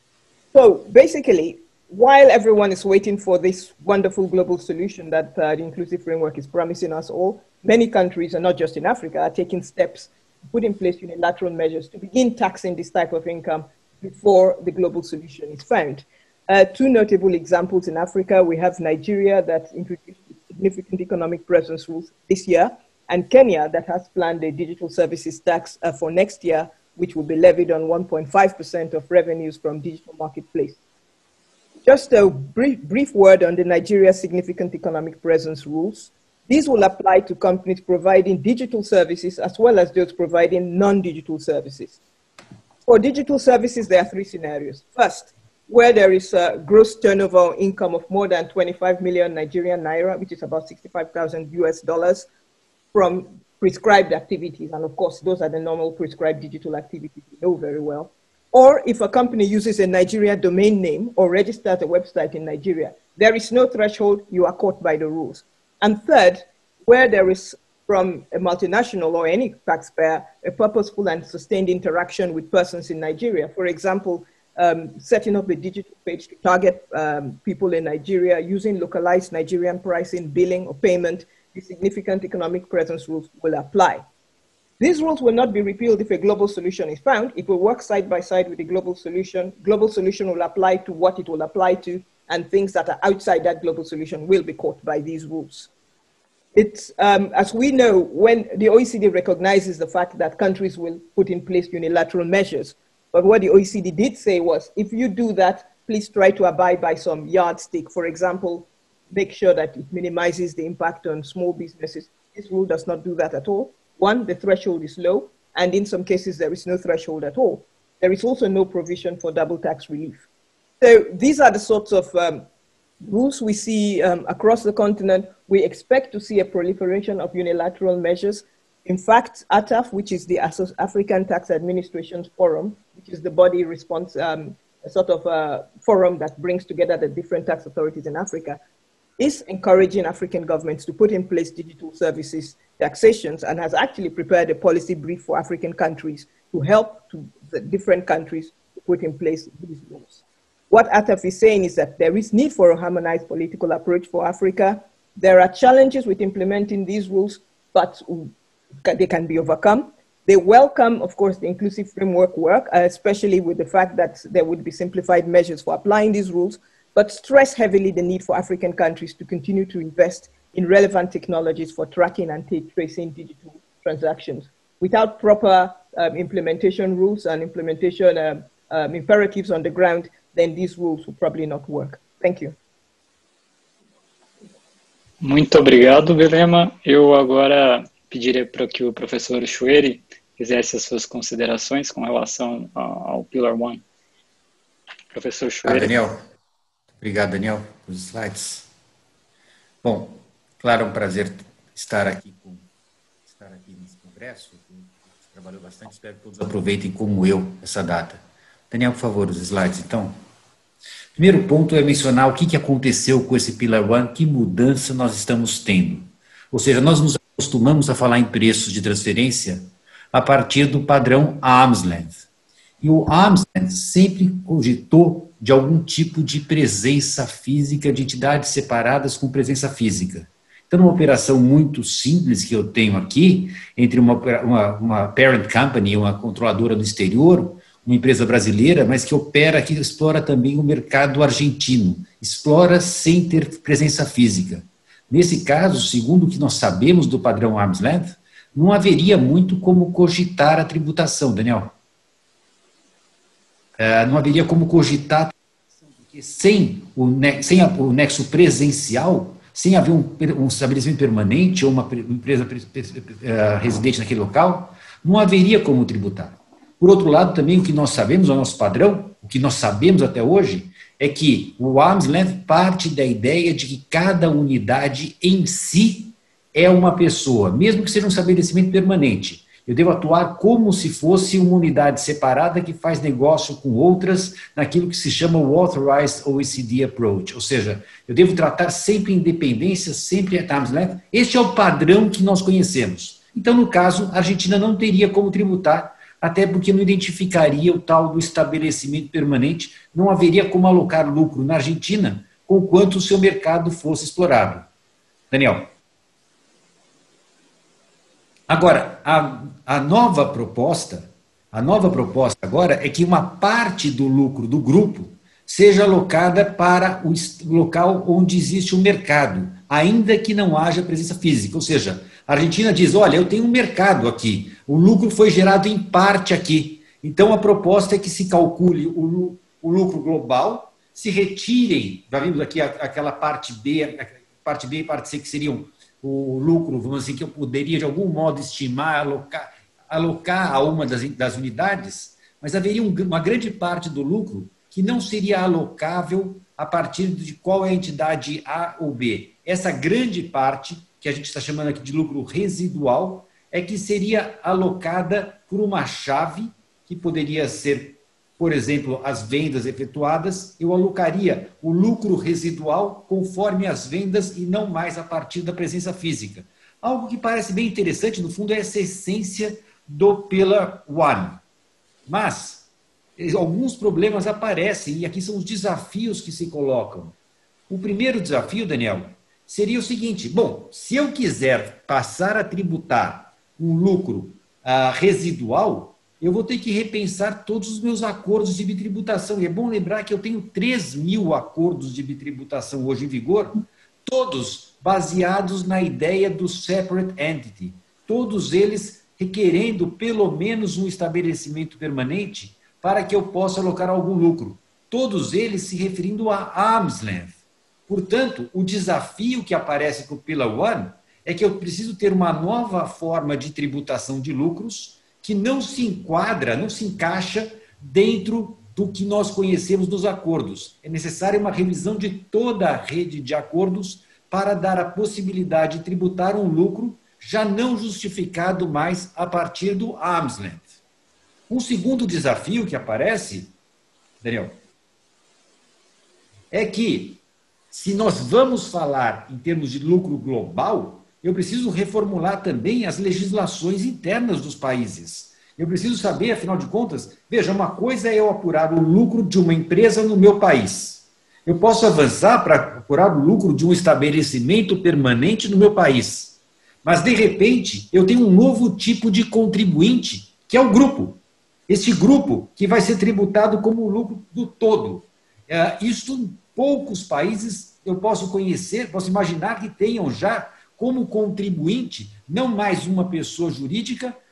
So basically, while everyone is waiting for this wonderful global solution that the inclusive framework is promising us all, many countries, and not just in Africa, are taking steps to put in place unilateral measures to begin taxing this type of income before the global solution is found. Two notable examples in Africa, we have Nigeria that introduced significant economic presence rules this year, and Kenya that has planned a digital services tax for next year, which will be levied on 1.5% of revenues from digital marketplace. Just a brief word on the Nigeria significant economic presence rules. These will apply to companies providing digital services as well as those providing non-digital services. For digital services, there are three scenarios. First, where there is a gross turnover income of more than 25 million Nigerian naira, which is about 65,000 US dollars, from prescribed activities. And of course, those are the normal prescribed digital activities you know very well. Or if a company uses a Nigeria domain name or registers a website in Nigeria, there is no threshold, you are caught by the rules. And third, where there is from a multinational or any taxpayer, a purposeful and sustained interaction with persons in Nigeria. For example, setting up a digital page to target people in Nigeria using localized Nigerian pricing, billing, or payment, the significant economic presence rules will apply. These rules will not be repealed if a global solution is found. It will work side by side with the global solution. Global solution will apply to what it will apply to, and things that are outside that global solution will be caught by these rules. It's, as we know, when the OECD recognizes the fact that countries will put in place unilateral measures, but what the OECD did say was, if you do that, please try to abide by some yardstick. For example, make sure that it minimizes the impact on small businesses. This rule does not do that at all. One, the threshold is low, and in some cases, there is no threshold at all. There is also no provision for double tax relief. So these are the sorts of rules we see across the continent. We expect to see a proliferation of unilateral measures. In fact, ATAF, which is the African Tax Administration Forum, which is the body response, a sort of a forum that brings together the different tax authorities in Africa, is encouraging African governments to put in place digital services taxations and has actually prepared a policy brief for African countries to help the different countries to put in place these rules. What ATAF is saying is that there is need for a harmonized political approach for Africa. There are challenges with implementing these rules, but they can be overcome. They welcome, of course, the inclusive framework work, especially with the fact that there would be simplified measures for applying these rules, but stress heavily the need for African countries to continue to invest in relevant technologies for tracking and tracing digital transactions. without proper implementation rules and implementation imperatives on the ground, then these rules will probably not work. Thank you. Muito obrigado, Vilema. Eu agora pediria para que o professor Choueiri fizesse as suas considerações com relação ao Pillar 1. Professor Choueiri. Daniel. Obrigado, Daniel, pelos slides. Bom, claro, é um prazer estar aqui nesse congresso. Você trabalhou bastante, espero que todos aproveitem como eu essa data. Daniel, por favor, os slides, então. Primeiro ponto é mencionar o que aconteceu com esse Pillar 1, que mudança nós estamos tendo. Ou seja, nós nos acostumamos a falar em preços de transferência a partir do padrão Arm's Length. E o Arm's Length sempre cogitou de algum tipo de presença física, de entidades separadas com presença física. Então, uma operação muito simples que eu tenho aqui, entre uma parent company, uma controladora do exterior, uma empresa brasileira, mas que opera aqui, explora também o mercado argentino, explora sem ter presença física. Nesse caso, segundo o que nós sabemos do padrão Arm's Length, não haveria muito como cogitar a tributação, Daniel. Não haveria como cogitar, porque sem o nexo presencial, sem haver um estabelecimento permanente ou uma empresa residente naquele local, não haveria como tributar. Por outro lado, também o que nós sabemos, o nosso padrão, o que nós sabemos até hoje, é que o Arm's Length parte da ideia de que cada unidade em si é uma pessoa, mesmo que seja um estabelecimento permanente. Eu devo atuar como se fosse uma unidade separada que faz negócio com outras naquilo que se chama o Authorized OECD Approach. Ou seja, eu devo tratar sempre independência, sempre at arm's length. Este é o padrão que nós conhecemos. Então, no caso, a Argentina não teria como tributar, até porque não identificaria o tal do estabelecimento permanente, não haveria como alocar lucro na Argentina, conquanto o seu mercado fosse explorado. Daniel. Agora, a nova proposta agora é que uma parte do lucro do grupo seja alocada para o local onde existe o mercado, ainda que não haja presença física. Ou seja, a Argentina diz, olha, eu tenho um mercado aqui, o lucro foi gerado em parte aqui. Então, a proposta é que se calcule o lucro global, se retirem, já vimos aqui aquela parte B e parte C, que seriam o lucro, vamos dizer, que eu poderia, de algum modo, estimar, alocar a uma das unidades, mas haveria uma grande parte do lucro que não seria alocável a partir de qual é a entidade A ou B. Essa grande parte, que a gente está chamando aqui de lucro residual, é que seria alocada por uma chave, que poderia ser, por exemplo, as vendas efetuadas, eu alocaria o lucro residual conforme as vendas e não mais a partir da presença física. Algo que parece bem interessante, no fundo, é essa essência do Pillar 1. Mas alguns problemas aparecem, e aqui são os desafios que se colocam. O primeiro desafio, Daniel, seria o seguinte, bom, se eu quiser passar a tributar um lucro residual, eu vou ter que repensar todos os meus acordos de bitributação. E é bom lembrar que eu tenho 3.000 acordos de bitributação hoje em vigor, todos baseados na ideia do separate entity, todos eles requerendo pelo menos um estabelecimento permanente para que eu possa alocar algum lucro. Todos eles se referindo a arm's length. Portanto, o desafio que aparece com o Pillar 1 é que eu preciso ter uma nova forma de tributação de lucros que não se enquadra, não se encaixa dentro do que nós conhecemos dos acordos. É necessária uma revisão de toda a rede de acordos para dar a possibilidade de tributar um lucro já não justificado mais a partir do arm's length. Um segundo desafio que aparece, Daniel, é que se nós vamos falar em termos de lucro global, eu preciso reformular também as legislações internas dos países. Eu preciso saber, afinal de contas, veja, uma coisa é eu apurar o lucro de uma empresa no meu país. Eu posso avançar para apurar o lucro de um estabelecimento permanente no meu país. Mas, de repente, eu tenho um novo tipo de contribuinte, que é o grupo. Este grupo que vai ser tributado como o lucro do todo. Isso, poucos países eu posso conhecer, posso imaginar que tenham já como contribuinte, não mais uma pessoa jurídica,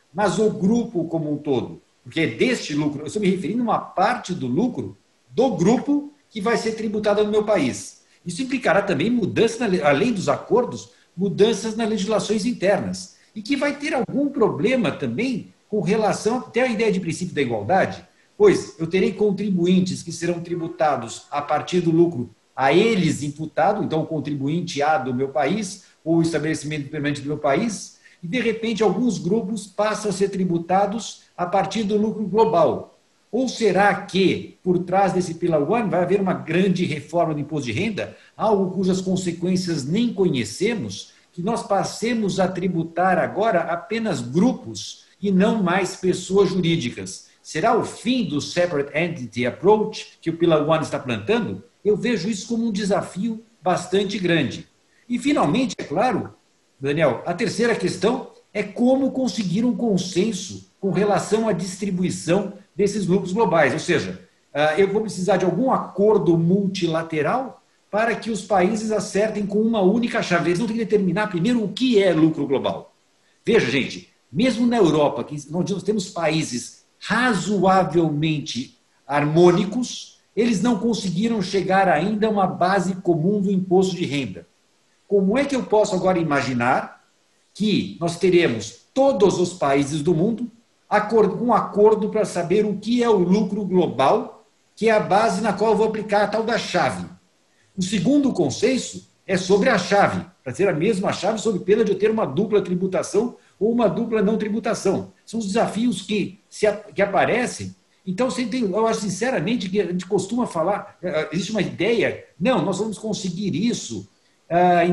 mas o grupo como um todo. Porque é deste lucro, eu estou me referindo a uma parte do lucro do grupo que vai ser tributada no meu país. Isso implicará também mudanças, além dos acordos, mudanças nas legislações internas. E que vai ter algum problema também com relação até a ideia de princípio da igualdade, pois eu terei contribuintes que serão tributados a partir do lucro a eles imputado, então o contribuinte A do meu país, ou o estabelecimento permanente do meu país, e de repente alguns grupos passam a ser tributados a partir do lucro global. Ou será que, por trás desse Pillar One, vai haver uma grande reforma do imposto de renda, algo cujas consequências nem conhecemos, que nós passemos a tributar agora apenas grupos e não mais pessoas jurídicas? Será o fim do Separate Entity Approach que o Pillar One está plantando? Eu vejo isso como um desafio bastante grande. E, finalmente, é claro, Daniel, a terceira questão é como conseguir um consenso com relação à distribuição desses lucros globais. Ou seja, eu vou precisar de algum acordo multilateral para que os países acertem com uma única chave. Eles vão ter que determinar primeiro o que é lucro global. Veja, gente, mesmo na Europa, onde nós temos países razoavelmente harmônicos, eles não conseguiram chegar ainda a uma base comum do imposto de renda. Como é que eu posso agora imaginar que nós teremos todos os países do mundo um acordo para saber o que é o lucro global, que é a base na qual eu vou aplicar a tal da chave? O segundo consenso é sobre a chave, para ser a mesma chave, sob pena de eu ter uma dupla tributação ou uma dupla não tributação. São os desafios que aparecem. Então, eu acho sinceramente que a gente costuma falar, existe uma ideia, não, nós vamos conseguir isso em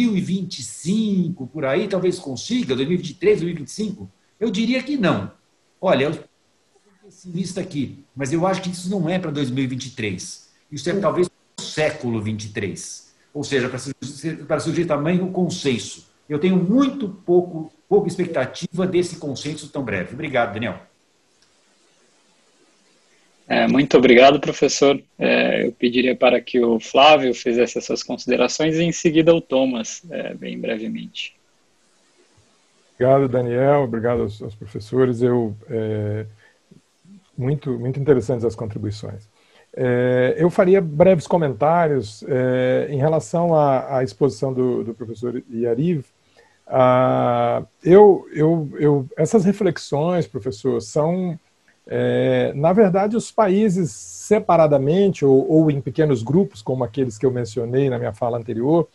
2025, por aí, talvez consiga, 2023, 2025. Eu diria que não. Olha, eu sou pessimista aqui, mas eu acho que isso não é para 2023. Isso é talvez para o século 23. Ou seja, para surgir também um consenso. Eu tenho muito pouca expectativa desse consenso tão breve. Obrigado, Daniel. Muito obrigado, professor. Eu pediria para que o Flávio fizesse as suas considerações e em seguida o Thomas, bem brevemente. Obrigado, Daniel. Obrigado aos professores. Muito interessantes as contribuições. Eu faria breves comentários em relação à exposição do professor Yariv. Essas reflexões, professor, são, na verdade, os países separadamente ou em pequenos grupos, como aqueles que eu mencionei na minha fala anterior,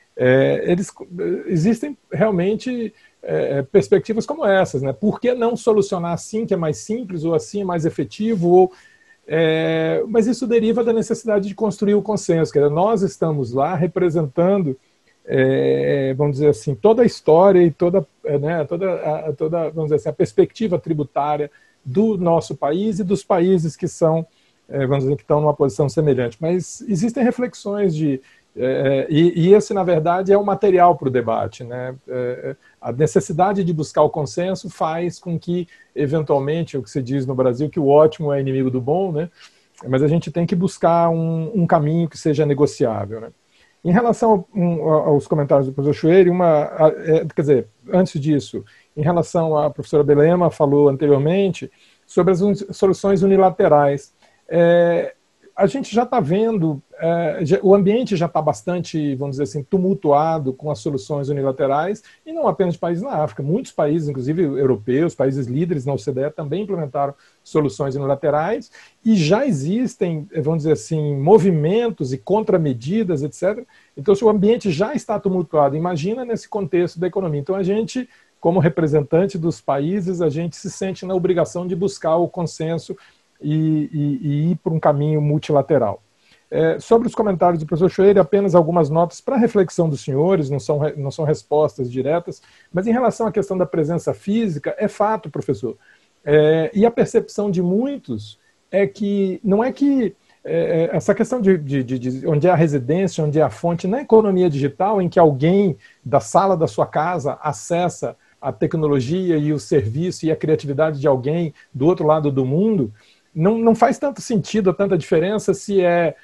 existem realmente perspectivas como essas, né? Por que não solucionar assim, que é mais simples, ou assim é mais efetivo, mas isso deriva da necessidade de construir o consenso. Quer dizer, nós estamos lá representando, vamos dizer assim, toda a história e toda vamos dizer assim, a perspectiva tributária do nosso país e dos países que são, vamos dizer, que estão numa posição semelhante. Mas existem reflexões e esse, na verdade, é o material para o debate, né? A necessidade de buscar o consenso faz com que, eventualmente, o que se diz no Brasil, que o ótimo é inimigo do bom, né? Mas a gente tem que buscar um caminho que seja negociável, né? Em relação aos comentários do professor Schwery, quer dizer, antes disso, em relação à professora Belema, falou anteriormente sobre as soluções unilaterais. A gente já está vendo, o ambiente já está bastante, vamos dizer assim, tumultuado com as soluções unilaterais, e não apenas países na África. Muitos países, inclusive europeus, países líderes na OCDE, também implementaram soluções unilaterais, e já existem, vamos dizer assim, movimentos e contramedidas, etc. Então, se o ambiente já está tumultuado, imagina nesse contexto da economia. Então, a gente, como representante dos países, a gente se sente na obrigação de buscar o consenso e ir por um caminho multilateral. Sobre os comentários do professor Schwery, apenas algumas notas para reflexão dos senhores, não são respostas diretas, mas em relação à questão da presença física, é fato, professor. E a percepção de muitos é que, não é que essa questão de onde é a residência, onde é a fonte, na economia digital, em que alguém da sala da sua casa acessa a tecnologia e o serviço e a criatividade de alguém do outro lado do mundo, não faz tanto sentido, tanta diferença se é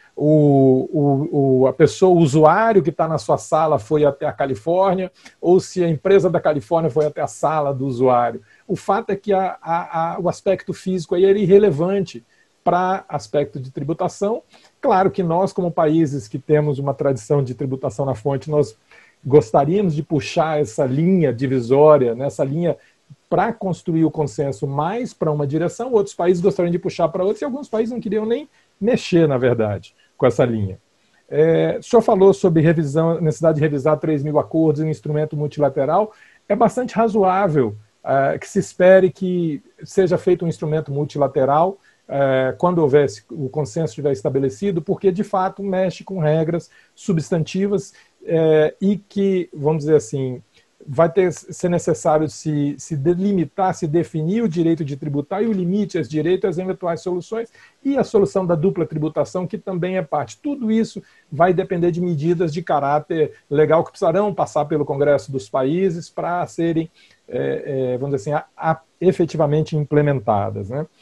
a pessoa, o usuário que está na sua sala foi até a Califórnia ou se a empresa da Califórnia foi até a sala do usuário. O fato é que o aspecto físico aí é irrelevante para aspecto de tributação. Claro que nós, como países que temos uma tradição de tributação na fonte, nós gostaríamos de puxar essa linha divisória, né, essa linha para construir o consenso mais para uma direção, outros países gostariam de puxar para outros, e alguns países não queriam nem mexer, na verdade, com essa linha. O senhor falou sobre necessidade de revisar 3.000 acordos em um instrumento multilateral. É bastante razoável que se espere que seja feito um instrumento multilateral quando houver o consenso estiver estabelecido, porque, de fato, mexe com regras substantivas e que, vamos dizer assim, vai ser necessário se delimitar, se definir o direito de tributar e o limite aos direitos, às eventuais soluções, e a solução da dupla tributação, que também é parte. Tudo isso vai depender de medidas de caráter legal que precisarão passar pelo Congresso dos países para serem, vamos dizer assim, efetivamente implementadas, né?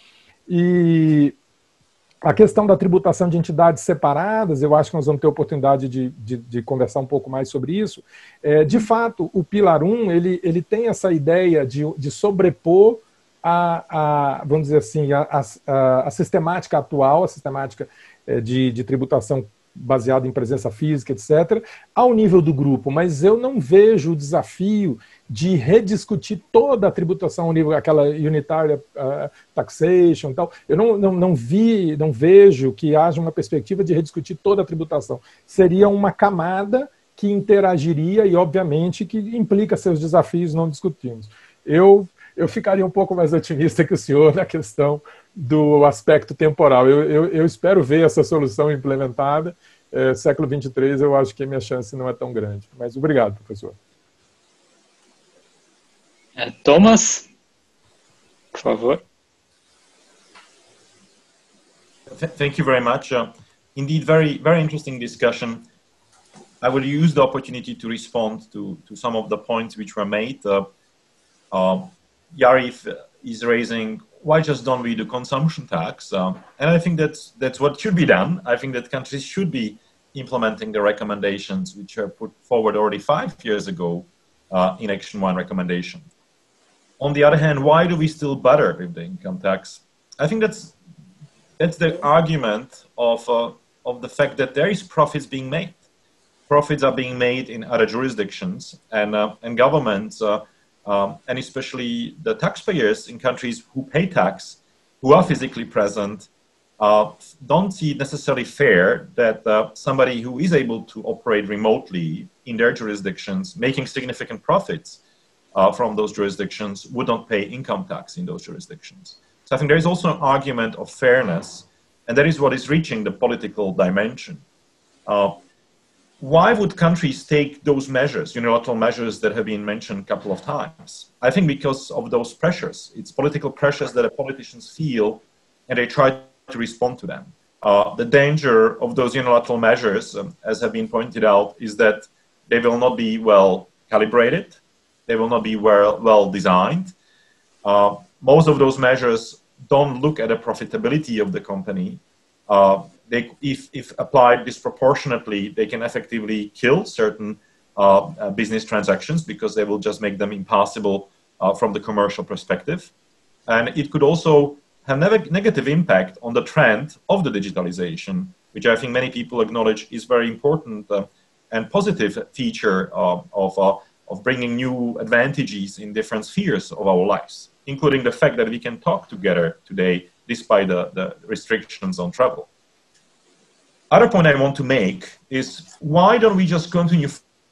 E a questão da tributação de entidades separadas, eu acho que nós vamos ter oportunidade de conversar um pouco mais sobre isso. De fato, o Pilar 1, ele tem essa ideia de sobrepor vamos dizer assim, a sistemática atual, a sistemática de tributação baseada em presença física, etc., ao nível do grupo, mas eu não vejo o desafio de rediscutir toda a tributação ao nível, aquela unitária taxation e tal. Eu não vejo que haja uma perspectiva de rediscutir toda a tributação. Seria uma camada que interagiria e, obviamente, que implica seus desafios, não discutimos. Eu ficaria um pouco mais otimista que o senhor na questão do aspecto temporal. Eu espero ver essa solução implementada. Século 23, eu acho que a minha chance não é tão grande. Mas obrigado, professor. Thomas, por favor. Thank you very much. Indeed, very, very interesting discussion. I will use the opportunity to respond to some of the points which were made. Yarif is raising, why just don't we do consumption tax? And I think that's what should be done. I think that countries should be implementing the recommendations which were put forward already 5 years ago in Action 1 recommendation. On the other hand, why do we still bother with the income tax? I think that's the argument of the fact that there is profits being made. Profits are being made in other jurisdictions, and governments, and especially the taxpayers in countries who pay tax, who are physically present, don't see it necessarily fair that somebody who is able to operate remotely in their jurisdictions, making significant profits from those jurisdictions, would not pay income tax in those jurisdictions. So I think there is also an argument of fairness, and that is what is reaching the political dimension. Why would countries take those measures, unilateral measures that have been mentioned a couple of times? I think because of those pressures. It's political pressures that the politicians feel, and they try to respond to them. The danger of those unilateral measures, as have been pointed out, is that they will not be well calibrated. They will not be well designed. Most of those measures don't look at the profitability of the company. If applied disproportionately, they can effectively kill certain business transactions because they will just make them impossible from the commercial perspective. And it could also have negative impact on the trend of the digitalization, which I think many people acknowledge is very important and positive feature of bringing new advantages in different spheres of our lives, including the fact that we can talk together today despite the restrictions on travel. Other point I want to make is, why don't we just continue,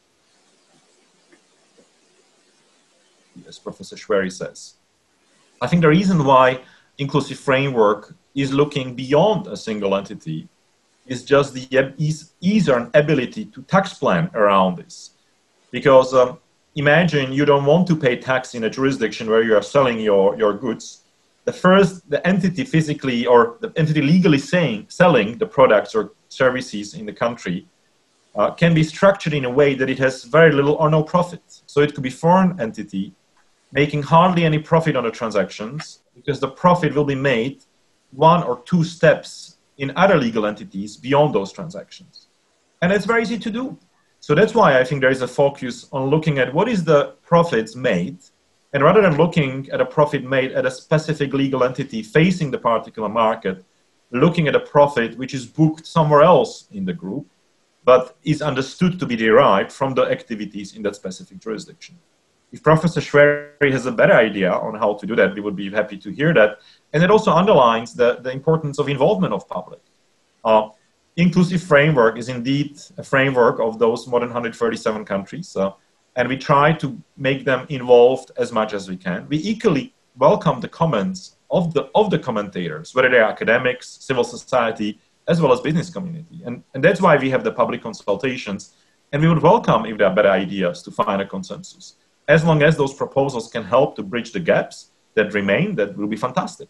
as Professor Schwery says? I think the reason why inclusive framework is looking beyond a single entity is just the ease and ability to tax plan around this. Because imagine you don't want to pay tax in a jurisdiction where you are selling your goods. The entity physically or the entity legally selling the products or services in the country can be structured in a way that it has very little or no profit. So it could be foreign entity making hardly any profit on the transactions, because the profit will be made one or two steps in other legal entities beyond those transactions. And it's very easy to do. So that's why I think there is a focus on looking at what is the profits made, and rather than looking at a profit made at a specific legal entity facing the particular market, looking at a profit which is booked somewhere else in the group, but is understood to be derived from the activities in that specific jurisdiction. If Professor Schwery has a better idea on how to do that, we would be happy to hear that. And it also underlines the importance of involvement of public. Inclusive framework is indeed a framework of those more than 137 countries, and we try to make them involved as much as we can. We equally welcome the comments of the commentators, whether they are academics, civil society, as well as business community. And that's why we have the public consultations, and we would welcome if there are better ideas to find a consensus. As long as those proposals can help to bridge the gaps that remain, that will be fantastic.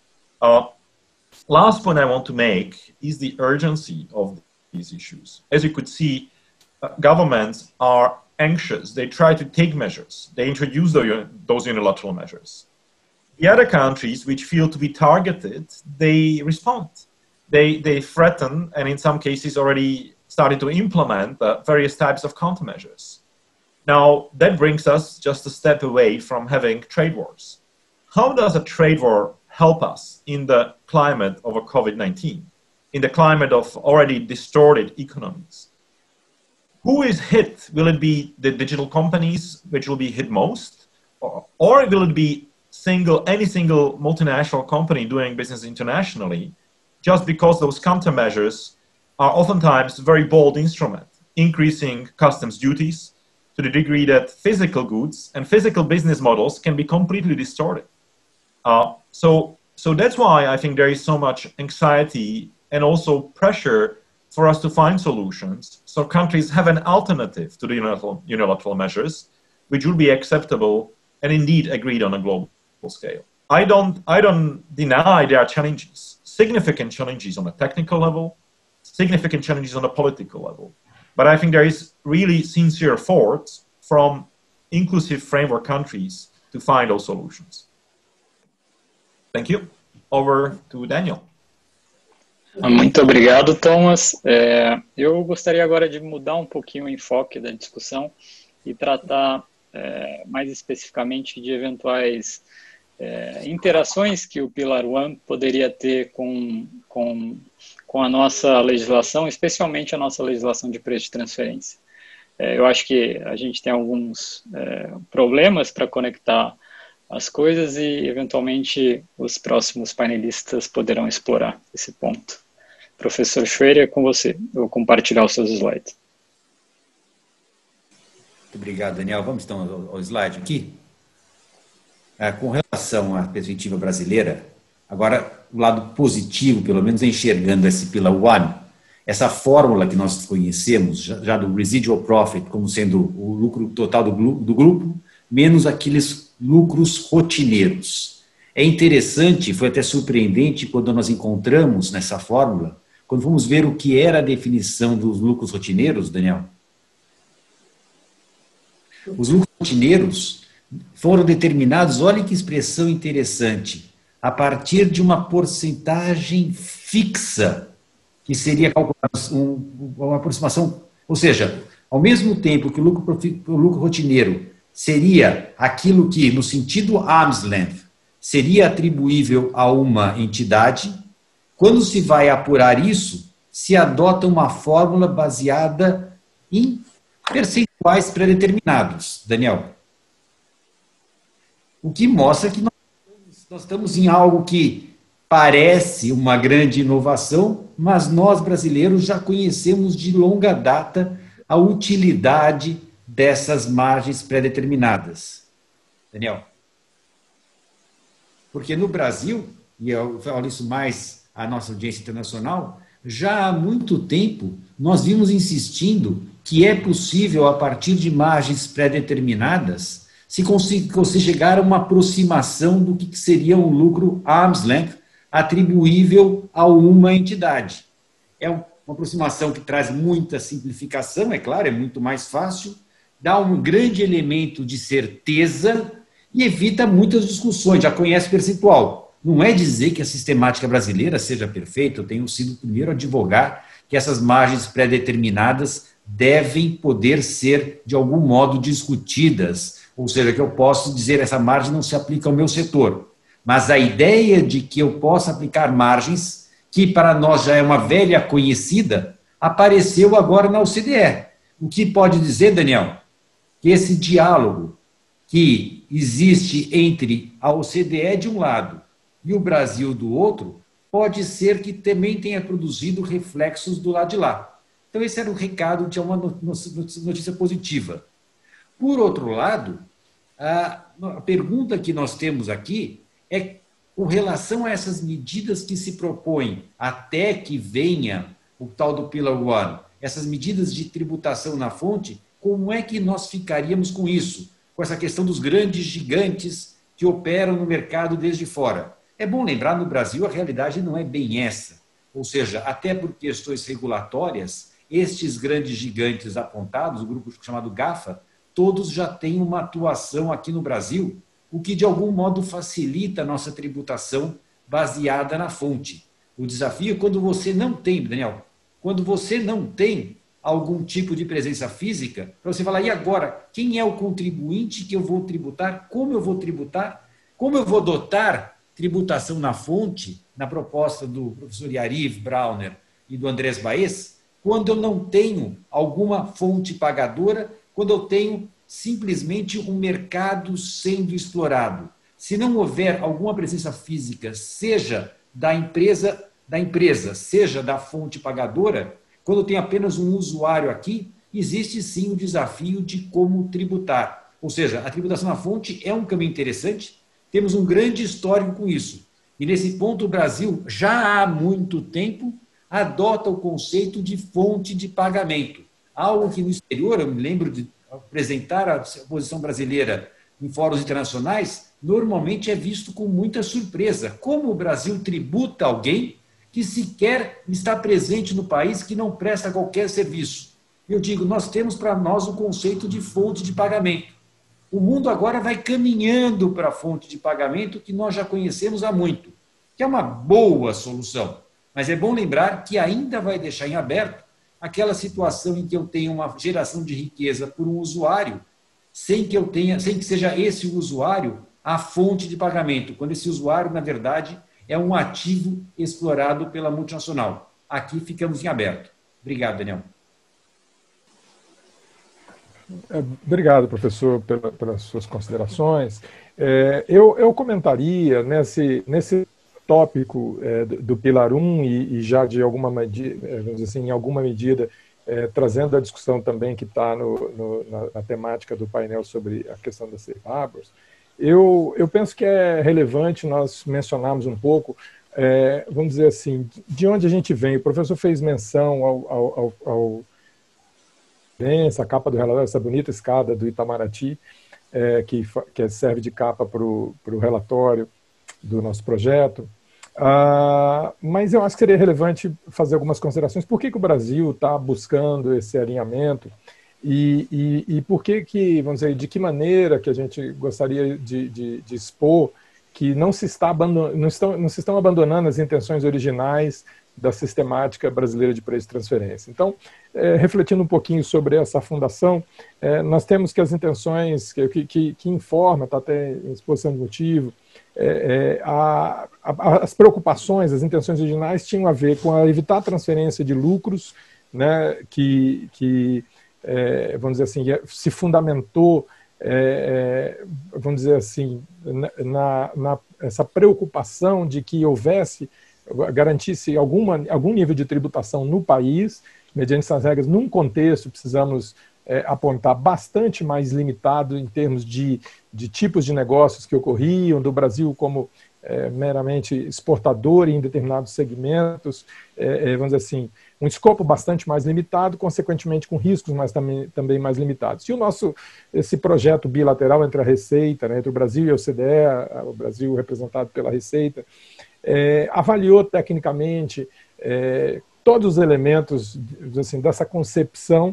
Last point I want to make is the urgency of these issues. As you could see, governments are anxious. They try to take measures. They introduce those unilateral measures. The other countries which feel to be targeted, they respond. They threaten, and in some cases already started to implement various types of countermeasures. Now, that brings us just a step away from having trade wars. How does a trade war help us in the climate of a COVID-19, in the climate of already distorted economies? Who is hit? Will it be the digital companies which will be hit most? Or will it be any single multinational company doing business internationally, just because those countermeasures are oftentimes very bold instruments, increasing customs duties to the degree that physical goods and physical business models can be completely distorted. So that's why I think there is so much anxiety and also pressure for us to find solutions, so countries have an alternative to the unilateral measures, which will be acceptable and indeed agreed on a global scale. I don't deny there are challenges, significant challenges on a technical level, significant challenges on a political level. But I think there is really sincere effort from inclusive framework countries to find those solutions. Thank you. Over to Daniel. Muito obrigado, Thomas. Eu gostaria agora de mudar um pouquinho o enfoque da discussão e tratar mais especificamente de eventuais interações que o Pillar One poderia ter com a nossa legislação, especialmente a nossa legislação de preço de transferência. Eu acho que a gente tem alguns problemas para conectar as coisas e, eventualmente, os próximos painelistas poderão explorar esse ponto. Professor Schwery, é com você. Eu vou compartilhar os seus slides. Muito obrigado, Daniel. Vamos então ao slide aqui. Com relação à perspectiva brasileira, agora o lado positivo, pelo menos enxergando esse Pillar One, essa fórmula que nós conhecemos, já do residual profit, como sendo o lucro total do grupo, menos aqueles lucros rotineiros. É interessante, foi até surpreendente quando nós encontramos nessa fórmula, quando fomos ver o que era a definição dos lucros rotineiros, Daniel. Os lucros rotineiros foram determinados, olha que expressão interessante, a partir de uma porcentagem fixa, que seria calculada uma aproximação, ou seja, ao mesmo tempo que o lucro rotineiro seria aquilo que, no sentido arm's length, seria atribuível a uma entidade, quando se vai apurar isso, se adota uma fórmula baseada em percentuais pré-determinados, Daniel. O que mostra que nós estamos em algo que parece uma grande inovação, mas nós brasileiros já conhecemos de longa data a utilidade dessas margens pré-determinadas. Daniel? Porque no Brasil, e eu falo isso mais à nossa audiência internacional, já há muito tempo nós vimos insistindo que é possível, a partir de margens pré-determinadas, se chegar a uma aproximação do que seria um lucro arm's length atribuível a uma entidade. É uma aproximação que traz muita simplificação, é claro, é muito mais fácil, dá um grande elemento de certeza e evita muitas discussões, já conhece o percentual. Não é dizer que a sistemática brasileira seja perfeita, eu tenho sido o primeiro a advogar que essas margens pré-determinadas devem poder ser, de algum modo, discutidas, ou seja, que eu posso dizer essa margem não se aplica ao meu setor. Mas a ideia de que eu possa aplicar margens, que para nós já é uma velha conhecida, apareceu agora na OCDE. O que pode dizer, Daniel? Que esse diálogo que existe entre a OCDE de um lado e o Brasil do outro, pode ser que também tenha produzido reflexos do lado de lá. Então, esse era o recado de uma notícia positiva. Por outro lado, a pergunta que nós temos aqui é com relação a essas medidas que se propõem até que venha o tal do Pillar One, essas medidas de tributação na fonte, como é que nós ficaríamos com isso? Com essa questão dos grandes gigantes que operam no mercado desde fora. É bom lembrar, no Brasil, a realidade não é bem essa. Ou seja, até por questões regulatórias, estes grandes gigantes apontados, o grupo chamado GAFA, todos já têm uma atuação aqui no Brasil, o que de algum modo facilita a nossa tributação baseada na fonte. O desafio é quando você não tem, Daniel, quando você não tem algum tipo de presença física, para você falar, e agora, quem é o contribuinte que eu vou tributar, como eu vou tributar, como eu vou dotar tributação na fonte, na proposta do professor Yariv Brauner e do Andrés Baez, quando eu não tenho alguma fonte pagadora, quando eu tenho simplesmente um mercado sendo explorado. Se não houver alguma presença física, seja da empresa, seja da fonte pagadora, quando eu tenho apenas um usuário aqui, existe sim o desafio de como tributar. Ou seja, a tributação na fonte é um caminho interessante, temos um grande histórico com isso. E nesse ponto o Brasil, já há muito tempo, adota o conceito de fonte de pagamento. Algo que no exterior, eu me lembro de apresentar a posição brasileira em fóruns internacionais, normalmente é visto com muita surpresa. Como o Brasil tributa alguém que sequer está presente no país, que não presta qualquer serviço? Eu digo, nós temos para nós o conceito de fonte de pagamento. O mundo agora vai caminhando para a fonte de pagamento que nós já conhecemos há muito, que é uma boa solução. Mas é bom lembrar que ainda vai deixar em aberto aquela situação em que eu tenho uma geração de riqueza por um usuário, sem que seja esse usuário a fonte de pagamento, quando esse usuário, na verdade, é um ativo explorado pela multinacional. Aqui ficamos em aberto. Obrigado, Daniel. Obrigado, professor, pelas suas considerações. Eu comentaria nesse tópico do Pilar 1 e já de alguma medida, vamos dizer assim, em alguma medida, trazendo a discussão também que está na temática do painel sobre a questão das safe harbors, eu penso que é relevante nós mencionarmos um pouco, vamos dizer assim, de onde a gente vem. O professor fez menção a capa do relatório, essa bonita escada do Itamaraty, que serve de capa para o relatório do nosso projeto. Mas eu acho que seria relevante fazer algumas considerações. Por que o Brasil está buscando esse alinhamento e por que, vamos dizer, de que maneira que a gente gostaria de expor que não se estão abandonando as intenções originais da sistemática brasileira de preço de transferência. Então, refletindo um pouquinho sobre essa fundação, nós temos que as intenções que informa, está até em exposição de motivo, as preocupações, as intenções originais tinham a ver com evitar a transferência de lucros, né, que vamos dizer assim, se fundamentou, vamos dizer assim, essa preocupação de que garantisse algum nível de tributação no país, mediante essas regras, num contexto, precisamos apontar bastante mais limitado em termos de tipos de negócios que ocorriam, do Brasil como meramente exportador em determinados segmentos, vamos dizer assim, um escopo bastante mais limitado, consequentemente com riscos também mais limitados. E esse projeto bilateral entre a Receita, né, entre o Brasil e a OCDE, o Brasil representado pela Receita, avaliou tecnicamente todos os elementos assim, dessa concepção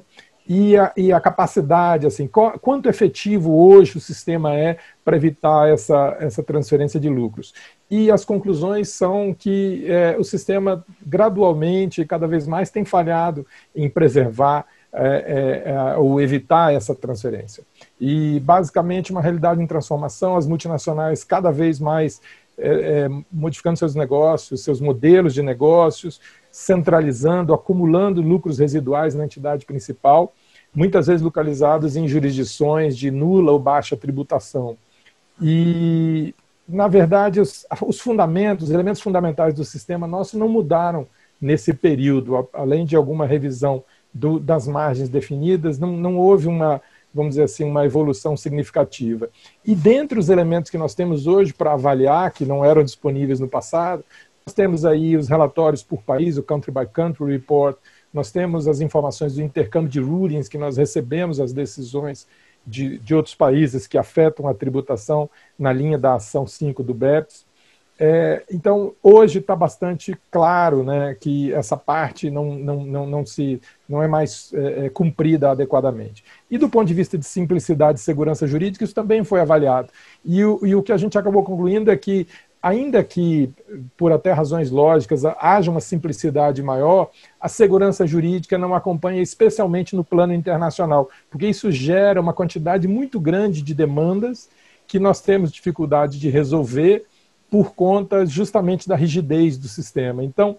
e a capacidade, assim, quanto efetivo hoje o sistema é para evitar essa transferência de lucros. E as conclusões são que o sistema gradualmente, cada vez mais, tem falhado em preservar ou evitar essa transferência. E, basicamente, uma realidade em transformação, as multinacionais cada vez mais modificando seus negócios, seus modelos de negócios, centralizando, acumulando lucros residuais na entidade principal, muitas vezes localizados em jurisdições de nula ou baixa tributação. E, na verdade, os fundamentos, os elementos fundamentais do sistema nosso não mudaram nesse período, além de alguma revisão das margens definidas, não houve vamos dizer assim, uma evolução significativa. E dentre os elementos que nós temos hoje para avaliar, que não eram disponíveis no passado, nós temos aí os relatórios por país, o Country by Country Report, nós temos as informações do intercâmbio de rulings, que nós recebemos as decisões de outros países que afetam a tributação na linha da ação 5 do BEPS. Então, hoje está bastante claro, né, que essa parte não é mais cumprida adequadamente. E do ponto de vista de simplicidade e segurança jurídica, isso também foi avaliado. E o que a gente acabou concluindo é que, ainda que, por até razões lógicas, haja uma simplicidade maior, a segurança jurídica não acompanha, especialmente no plano internacional, porque isso gera uma quantidade muito grande de demandas que nós temos dificuldade de resolver por conta justamente da rigidez do sistema. Então,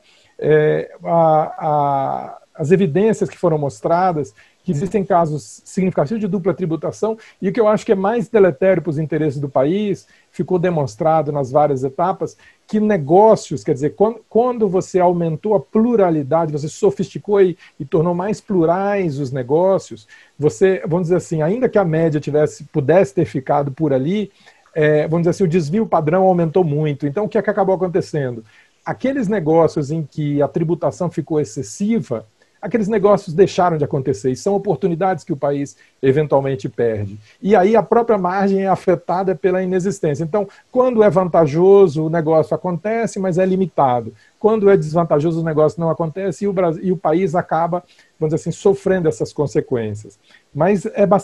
as evidências que foram mostradas, que existem casos significativos de dupla tributação, e o que eu acho que é mais deletério para os interesses do país, ficou demonstrado nas várias etapas, que negócios, quer dizer, quando você aumentou a pluralidade, você sofisticou e tornou mais plurais os negócios, você, vamos dizer assim, ainda que a média pudesse ter ficado por ali, vamos dizer assim, o desvio padrão aumentou muito. Então, o que é que acabou acontecendo? Aqueles negócios em que a tributação ficou excessiva, aqueles negócios deixaram de acontecer, e são oportunidades que o país eventualmente perde. E aí a própria margem é afetada pela inexistência. Então, quando é vantajoso, o negócio acontece, mas é limitado. Quando é desvantajoso, o negócio não acontece e o país acaba, vamos dizer assim, sofrendo essas consequências. Mas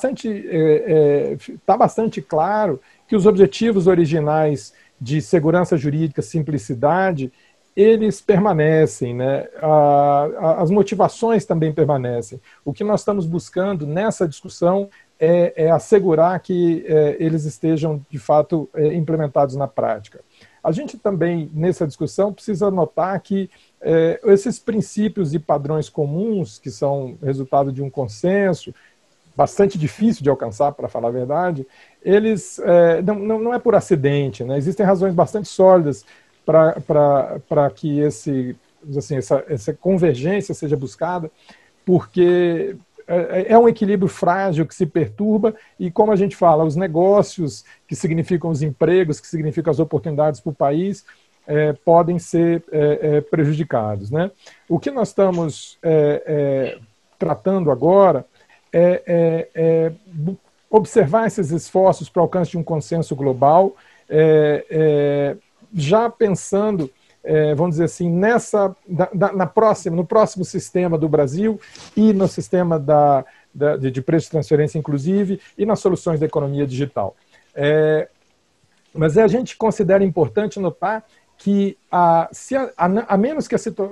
está bastante claro que os objetivos originais de segurança jurídica, simplicidade, eles permanecem, né? As motivações também permanecem. O que nós estamos buscando nessa discussão é assegurar que eles estejam, de fato, implementados na prática. A gente também, nessa discussão, precisa notar que esses princípios e padrões comuns, que são resultado de um consenso, bastante difícil de alcançar, para falar a verdade, eles não é por acidente, né? Existem razões bastante sólidas para que essa convergência seja buscada, porque é um equilíbrio frágil que se perturba e, como a gente fala, os negócios que significam os empregos, que significam as oportunidades para o país, podem ser prejudicados, né? O que nós estamos tratando agora é observar esses esforços para o alcance de um consenso global, já pensando, vamos dizer assim, no próximo sistema do Brasil e no sistema de preço de transferência, inclusive, e nas soluções da economia digital. Mas a gente considera importante notar que, a menos que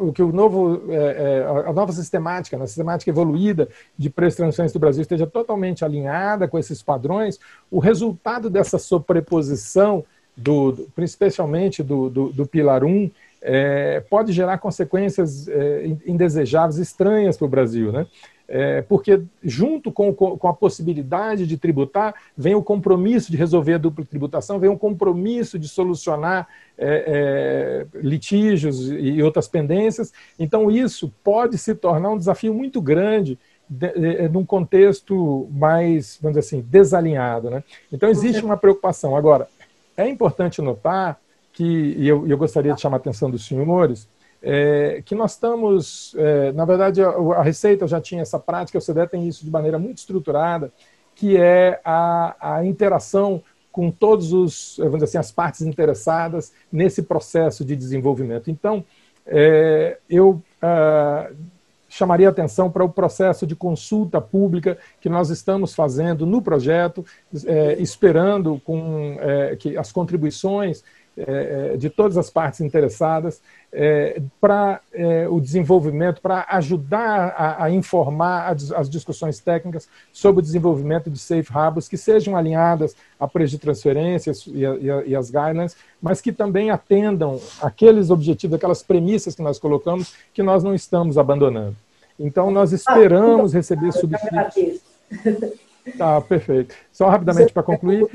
a nova sistemática, a sistemática evoluída de preço de transferência do Brasil esteja totalmente alinhada com esses padrões, o resultado dessa sobreposição, especialmente do Pilar 1, pode gerar consequências indesejáveis, estranhas para o Brasil, né? Porque junto com a possibilidade de tributar, vem o compromisso de resolver a dupla tributação, vem o compromisso de solucionar litígios e outras pendências. Então isso pode se tornar um desafio muito grande num contexto mais, vamos dizer assim, desalinhado, né? Então existe uma preocupação. Agora, é importante notar e eu gostaria de chamar a atenção dos senhores, que nós estamos, na verdade, a Receita já tinha essa prática, o CDE tem isso de maneira muito estruturada, que é a interação com todos vamos dizer assim, as partes interessadas nesse processo de desenvolvimento. Então, eu chamaria atenção para o processo de consulta pública que nós estamos fazendo no projeto, esperando que as contribuições de todas as partes interessadas para o desenvolvimento, para ajudar a informar as discussões técnicas sobre o desenvolvimento de safe harbors que sejam alinhadas a preço de transferências e as guidelines, mas que também atendam aqueles objetivos, aquelas premissas que nós colocamos, que nós não estamos abandonando. Então, nós esperamos receber subsídios. Tá, perfeito. Só rapidamente para concluir.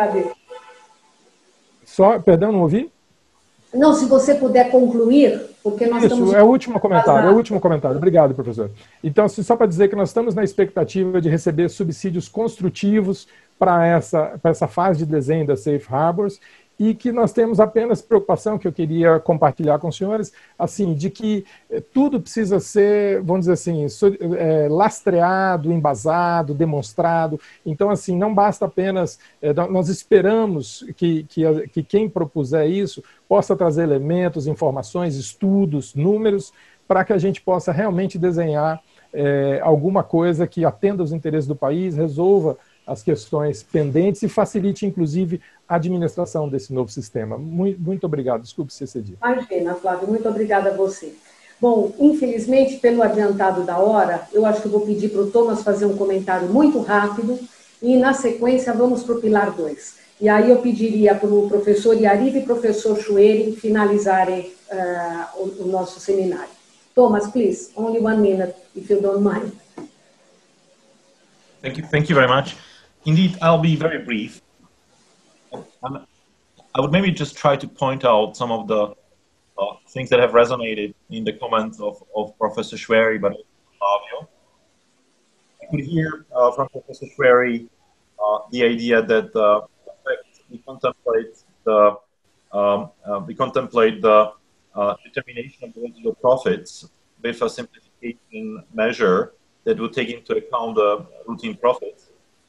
Perdão, não ouvi? Não, se você puder concluir, porque nós estamos... Isso, é o último comentário. Obrigado, professor. Então, só para dizer que nós estamos na expectativa de receber subsídios construtivos para essa fase de desenho das Safe Harbors, e que nós temos apenas preocupação, que eu queria compartilhar com os senhores, assim, de que tudo precisa ser, vamos dizer assim, lastreado, embasado, demonstrado. Então, assim, não basta apenas... nós esperamos que quem propuser isso possa trazer elementos, informações, estudos, números, para que a gente possa realmente desenhar alguma coisa que atenda aos interesses do país, resolva as questões pendentes e facilite, inclusive, a administração desse novo sistema. Muito obrigado. Desculpe se excedi. Imagina, Flávio. Muito obrigada a você. Bom, infelizmente, pelo adiantado da hora, eu acho que eu vou pedir para o Thomas fazer um comentário muito rápido e, na sequência, vamos para o Pilar 2. E aí eu pediria para o professor Yariv e professor Choueiri finalizarem o nosso seminário. Thomas, please, only 1 minute, if you don't mind. Thank you very much. Indeed, I'll be very brief. I would maybe just try to point out some of the things that have resonated in the comments of Professor Choueiri, but also Flavio. I could hear from Professor Choueiri the idea that we contemplate the determination of the residual profits with a simplification measure that will take into account the routine profits.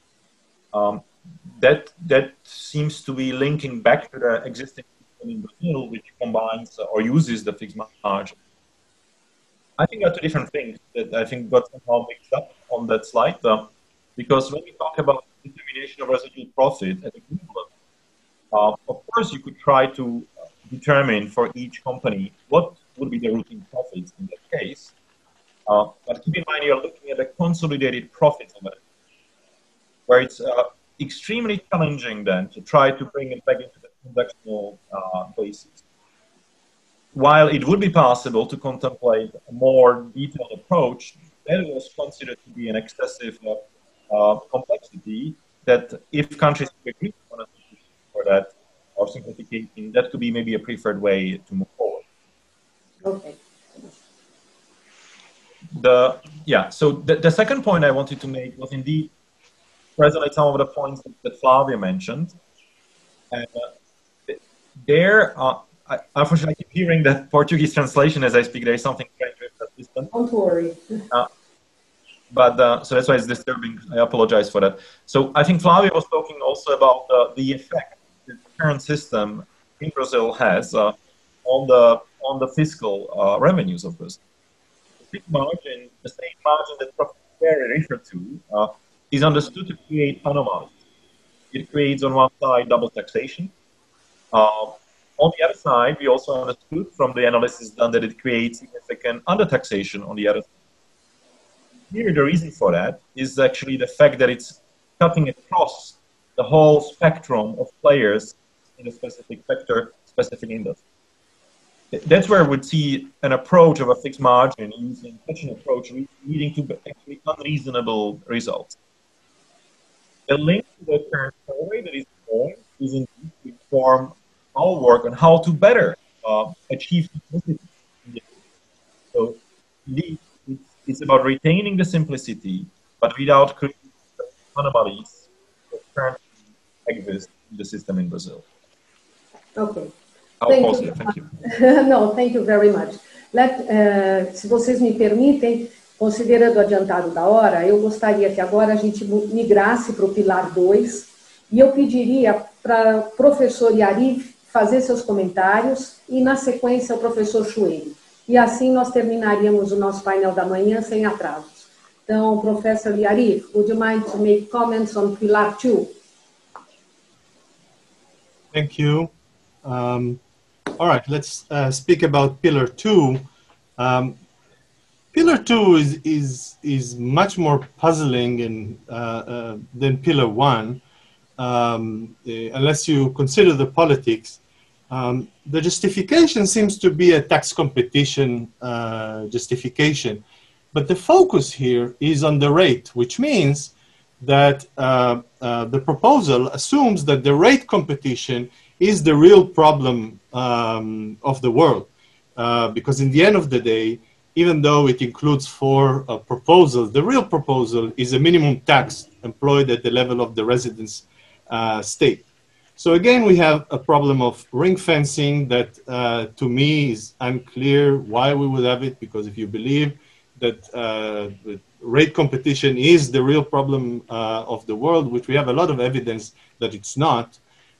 That seems to be linking back to the existing system in Brazil, which combines or uses the fixed margin. I think that's two different things that I think got somehow mixed up on that slide, because when we talk about determination of residual profit at a group level, of course you could try to determine for each company what would be the routine profits in that case. But keep in mind, you're looking at the consolidated profits of it, where it's extremely challenging then to try to bring it back into the transactional basis. While it would be possible to contemplate a more detailed approach, that was considered to be an excessive complexity that if countries agree on a solution for that or simplification, that could be maybe a preferred way to move forward. Okay. So the second point I wanted to make was indeed resonate some of the points that Flavio mentioned. Unfortunately, I keep hearing that Portuguese translation as I speak. There is something strange with that system. Don't worry. So that's why it's disturbing. I apologize for that. So I think Flavio was talking also about the effect the current system in Brazil has on the fiscal revenues of Brazil. The fixed margin, the same margin that Professor Choueiri referred to, is understood to create anomalies. It creates, on one side, double taxation. On the other side, we also understood from the analysis done that it creates significant undertaxation on the other side. Here, the reason for that is actually the fact that it's cutting across the whole spectrum of players in a specific sector, specific industry. That's where we'd see an approach of a fixed margin using such an approach leading to actually unreasonable results. The link to the current survey that is going is indeed to inform our work on how to better achieve simplicity. So indeed, it's about retaining the simplicity, but without creating anomalies that currently exist in the system in Brazil. Okay. Thank you. No, thank you very much. Se vocês me permitem, considerando o adiantado da hora, eu gostaria que agora a gente migrasse para o Pilar 2 e eu pediria para o professor Yariv fazer seus comentários e, na sequência, o professor Choueiri. e assim nós terminaríamos o nosso painel da manhã sem atrasos. Então, Professor Yarif, would you mind to make comments on Pillar 2? Thank you. All right, let's speak about Pillar 2. Pillar 2 is much more puzzling than Pillar 1, unless you consider the politics. The justification seems to be a tax competition justification, but the focus here is on the rate, which means that the proposal assumes that the rate competition is the real problem of the world. Because in the end of the day, even though it includes 4 proposals, the real proposal is a minimum tax employed at the level of the residence state. So again, we have a problem of ring fencing that to me is unclear why we would have it, because if you believe that rate competition is the real problem of the world, which we have a lot of evidence that it's not,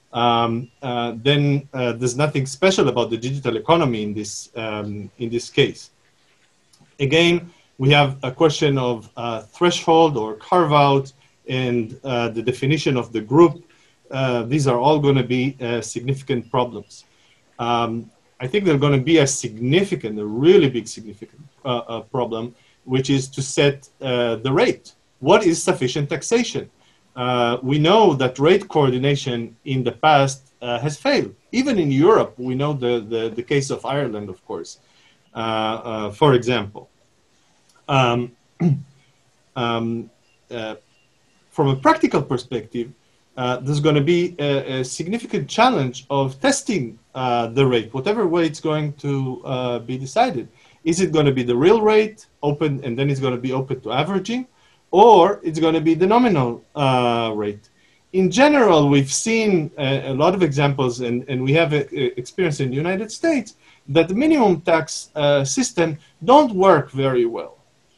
then there's nothing special about the digital economy in this case. Again, we have a question of threshold or carve out and the definition of the group. These are all going to be significant problems. I think they're going to be a really big significant problem, which is to set the rate. What is sufficient taxation? We know that rate coordination in the past has failed. Even in Europe, we know the case of Ireland, of course, for example. From a practical perspective, there's going to be a significant challenge of testing the rate, whatever way it's going to be decided. Is it going to be the real rate, open, and then it's going to be open to averaging, or it's going to be the nominal rate? In general, we've seen a lot of examples, and we have experience in the United States, that the minimum tax system don't work very well.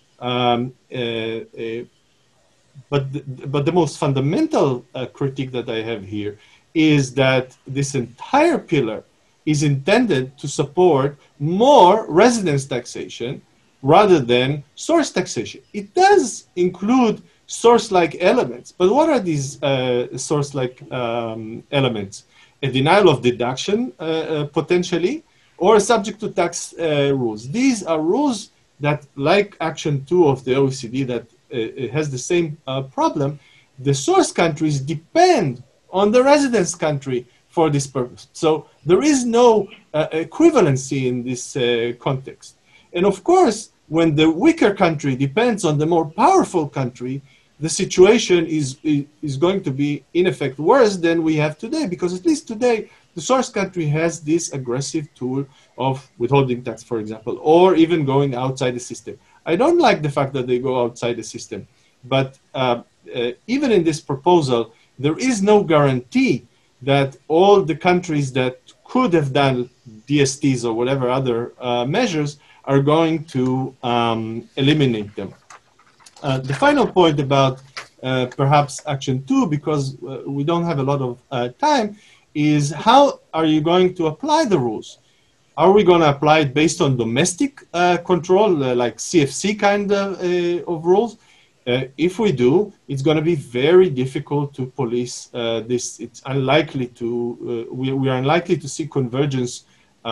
But the most fundamental critique that I have here is that this entire pillar is intended to support more residence taxation rather than source taxation. It does include source-like elements, but what are these source-like elements? A denial of deduction, potentially, or subject to tax rules. These are rules that, like Action 2 of the OECD, that it has the same problem. The source countries depend on the residence country for this purpose. So there is no equivalency in this context. And of course, when the weaker country depends on the more powerful country, the situation is going to be, in effect, worse than we have today, because at least today, the source country has this aggressive tool of withholding tax, for example, or even going outside the system. I don't like the fact that they go outside the system, but even in this proposal, there is no guarantee that all the countries that could have done DSTs or whatever other measures are going to eliminate them. The final point about perhaps Action 2, because we don't have a lot of time, is how are you going to apply the rules? Are we going to apply it based on domestic control, like CFC kind of rules? If we do, it's going to be very difficult to police this. It's unlikely to, we are unlikely to see convergence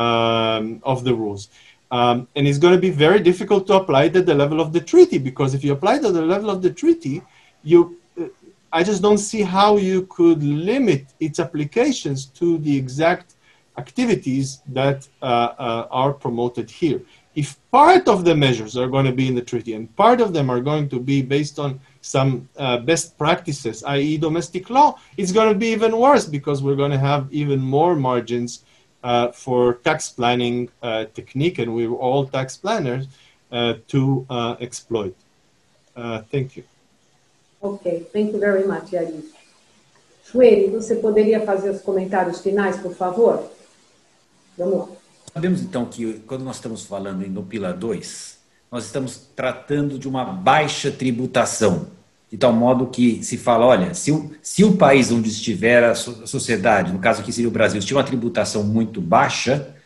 of the rules. And it's going to be very difficult to apply it at the level of the treaty, because if you apply it at the level of the treaty, I just don't see how you could limit its applications to the exact activities that are promoted here. If part of the measures are going to be in the treaty and part of them are going to be based on some best practices, i.e. domestic law, it's going to be even worse, because we're going to have even more margins for tax planning technique, and we're all tax planners, to exploit. Thank you. Ok, thank you very much, Yarif. Shweri, você poderia fazer os comentários finais, por favor? Vamos lá. Sabemos, então, que quando nós estamos falando no Pillar 2, nós estamos tratando de uma baixa tributação, de tal modo que se fala, olha, se o país onde estiver a sociedade, no caso aqui seria o Brasil, se tiver uma tributação muito baixa,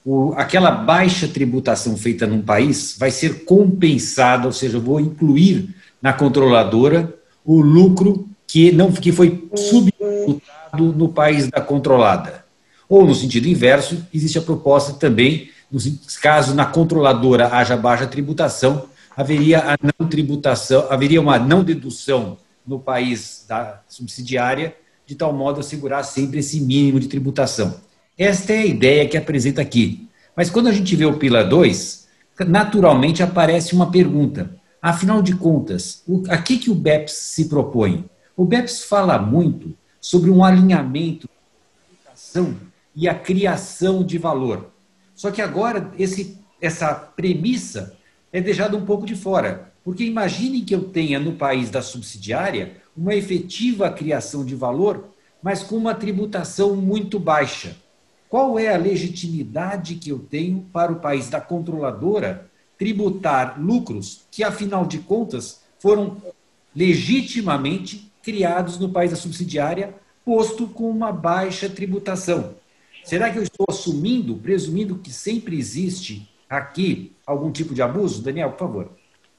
aquela baixa tributação feita num país vai ser compensada, ou seja, eu vou incluir na controladora o lucro que foi subtributado no país da controlada. Ou, no sentido inverso, existe a proposta também, caso na controladora haja baixa tributação, haveria uma não dedução no país da subsidiária, de tal modo assegurar sempre esse mínimo de tributação. Esta é a ideia que apresenta aqui. Mas quando a gente vê o Pillar 2, naturalmente aparece uma pergunta. Afinal de contas, a que o BEPS se propõe? O BEPS fala muito sobre um alinhamento da tributação e a criação de valor. Só que agora essa premissa é deixada um pouco de fora. Porque imaginem que eu tenha no país da subsidiária uma efetiva criação de valor, mas com uma tributação muito baixa. Qual é a legitimidade que eu tenho para o país da controladora tributar lucros que, afinal de contas, foram legitimamente criados no país da subsidiária, posto com uma baixa tributação? Será que eu estou presumindo que sempre existe aqui algum tipo de abuso? Daniel, por favor.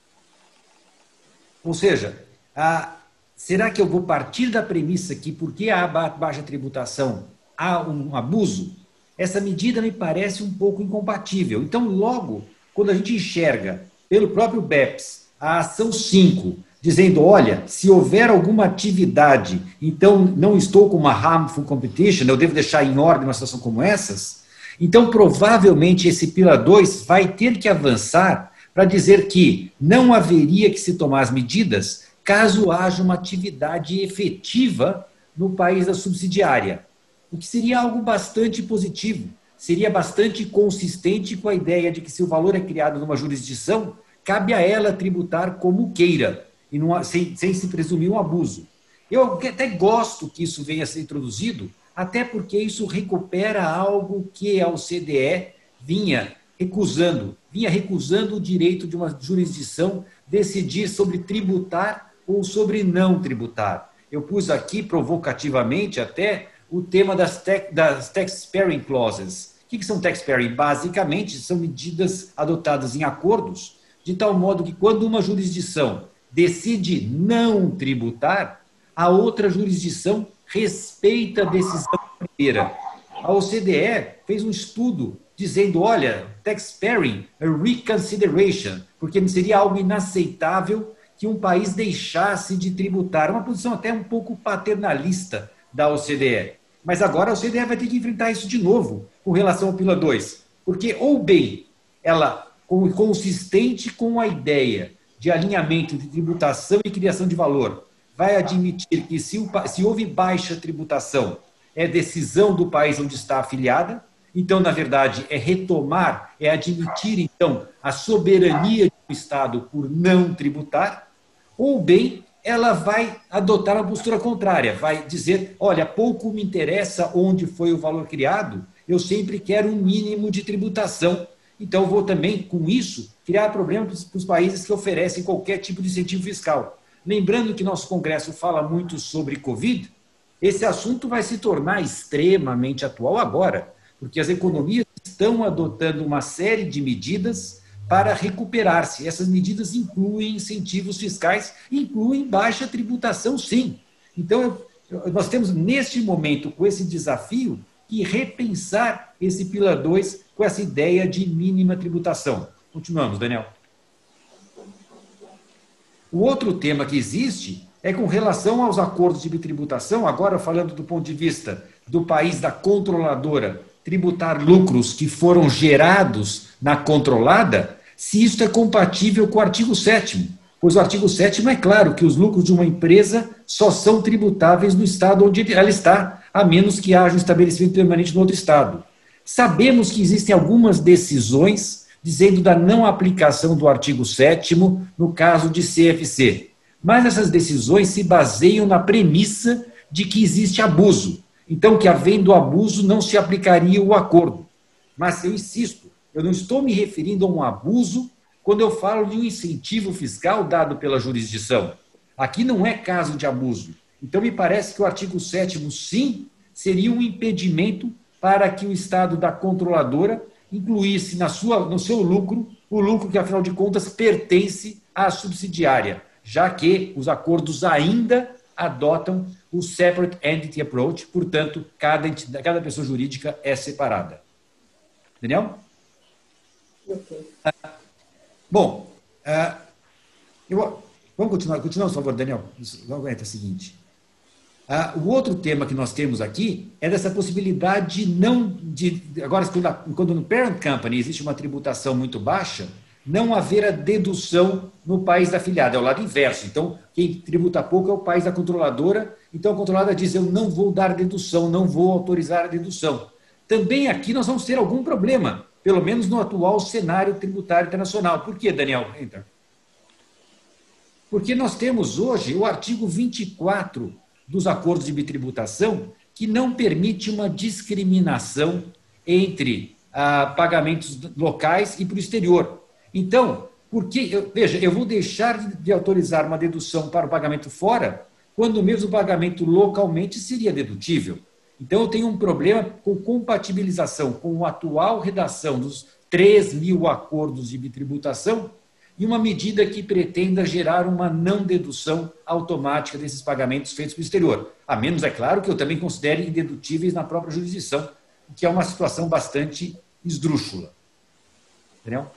Ou seja, será que eu vou partir da premissa que, porque há baixa tributação, há um abuso? Essa medida me parece um pouco incompatível. Então, logo, quando a gente enxerga, pelo próprio BEPS, a ação 5, dizendo, olha, se houver alguma atividade, então não estou com uma harmful competition, eu devo deixar em ordem uma situação como essas, então provavelmente esse Pillar 2 vai ter que avançar para dizer que não haveria que se tomar as medidas caso haja uma atividade efetiva no país da subsidiária, o que seria algo bastante positivo, seria bastante consistente com a ideia de que se o valor é criado numa jurisdição, cabe a ela tributar como queira, e sem se presumir um abuso. Eu até gosto que isso venha a ser introduzido, até porque isso recupera algo que a OCDE vinha recusando o direito de uma jurisdição decidir sobre tributar ou sobre não tributar. Eu pus aqui, provocativamente até, o tema das tax-sparing clauses. O que são tax-sparing? Basicamente, são medidas adotadas em acordos, de tal modo que quando uma jurisdição decide não tributar, a outra jurisdição respeita a decisão primeira. A OCDE fez um estudo dizendo, olha, tax-sparing, a reconsideration, porque seria algo inaceitável que um país deixasse de tributar. Uma posição até um pouco paternalista da OCDE. Mas agora a OCDE vai ter que enfrentar isso de novo com relação ao Pillar 2. Porque, ou bem, ela, consistente com a ideia de alinhamento de tributação e criação de valor, vai admitir que se houve baixa tributação, é decisão do país onde está afiliada, então, na verdade, é admitir, então, a soberania do Estado por não tributar, ou bem, ela vai adotar uma postura contrária, vai dizer, olha, pouco me interessa onde foi o valor criado, eu sempre quero um mínimo de tributação, então vou também, com isso, criar problemas para os países que oferecem qualquer tipo de incentivo fiscal. Lembrando que nosso Congresso fala muito sobre Covid, esse assunto vai se tornar extremamente atual agora, porque as economias estão adotando uma série de medidas para recuperar-se. Essas medidas incluem incentivos fiscais, incluem baixa tributação, sim. Então, nós temos, neste momento, com esse desafio, que repensar esse Pillar 2 com essa ideia de mínima tributação. Continuamos, Daniel. O outro tema que existe é com relação aos acordos de bitributação, agora falando do ponto de vista do país da controladora, tributar lucros que foram gerados na controlada, se isso é compatível com o artigo 7º, pois o artigo 7º é claro que os lucros de uma empresa só são tributáveis no estado onde ela está, a menos que haja um estabelecimento permanente no outro estado. Sabemos que existem algumas decisões dizendo da não aplicação do artigo 7º no caso de CFC, mas essas decisões se baseiam na premissa de que existe abuso. Então, que havendo abuso, não se aplicaria o acordo. Mas eu insisto, eu não estou me referindo a um abuso quando eu falo de um incentivo fiscal dado pela jurisdição. Aqui não é caso de abuso. Então, me parece que o artigo 7º, sim, seria um impedimento para que o Estado da controladora incluísse no seu lucro, o lucro que, afinal de contas, pertence à subsidiária, já que os acordos ainda adotam o Separate Entity Approach, portanto, cada pessoa jurídica é separada. Daniel? Ok. Bom, vamos continuar, por favor, Daniel. Vamos ver o seguinte. O outro tema que nós temos aqui é dessa possibilidade agora, quando no parent company existe uma tributação muito baixa, não haver a dedução no país da afiliada, é o lado inverso. Então, quem tributa pouco é o país da controladora, então a controladora diz, eu não vou dar dedução, não vou autorizar a dedução. Também aqui nós vamos ter algum problema, pelo menos no atual cenário tributário internacional. Por quê, Daniel? Porque nós temos hoje o artigo 24 dos acordos de bitributação, que não permite uma discriminação entre pagamentos locais e para o exterior. Então, veja, eu vou deixar de autorizar uma dedução para o pagamento fora, quando mesmo o pagamento localmente seria dedutível. Então, eu tenho um problema com compatibilização com a atual redação dos 3.000 acordos de bitributação e uma medida que pretenda gerar uma não dedução automática desses pagamentos feitos para o exterior. A menos, é claro, que eu também considere indedutíveis na própria jurisdição, o que é uma situação bastante esdrúxula. Entendeu?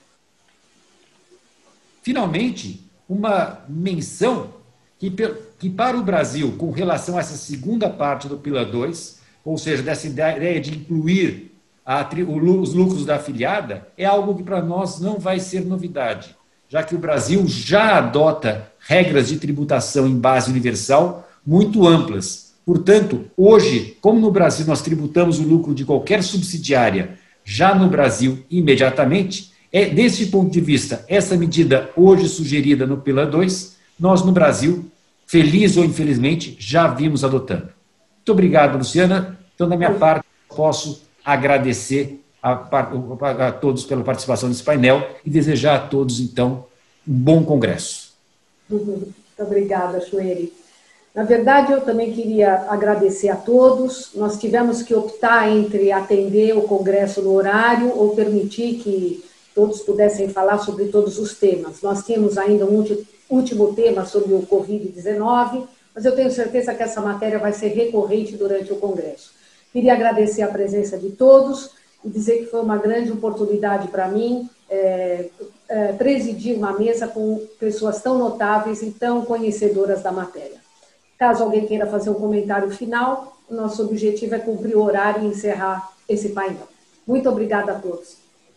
Finalmente, uma menção que para o Brasil, com relação a essa segunda parte do Pillar 2, ou seja, dessa ideia de incluir os lucros da afiliada, é algo que para nós não vai ser novidade, já que o Brasil já adota regras de tributação em base universal muito amplas. Portanto, hoje, como no Brasil nós tributamos o lucro de qualquer subsidiária, já no Brasil imediatamente, desse ponto de vista, essa medida hoje sugerida no Pillar 2, nós no Brasil, feliz ou infelizmente, já vimos adotando. Muito obrigado, Luciana. Então, da minha parte, posso agradecer a todos pela participação nesse painel e desejar a todos, então, um bom congresso. Muito obrigada, Chueri. Na verdade, eu também queria agradecer a todos. Nós tivemos que optar entre atender o congresso no horário ou permitir que todos pudessem falar sobre todos os temas. Nós tínhamos ainda um último tema sobre o Covid-19, mas eu tenho certeza que essa matéria vai ser recorrente durante o congresso. Queria agradecer a presença de todos e dizer que foi uma grande oportunidade para mim presidir uma mesa com pessoas tão notáveis e tão conhecedoras da matéria. Caso alguém queira fazer um comentário final, o nosso objetivo é cumprir o horário e encerrar esse painel. Muito obrigada a todos.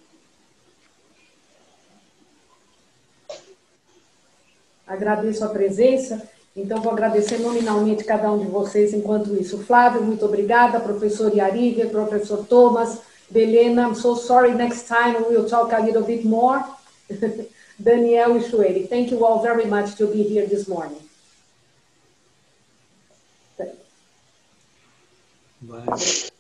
Agradeço a presença. Então, vou agradecer nominalmente cada um de vocês enquanto isso. Flávio, muito obrigada. Professor Yarive, professor Thomas, Belena, I'm so sorry, next time we'll talk a little bit more. Daniel e Chueri, thank you all very much to be here this morning. Bye.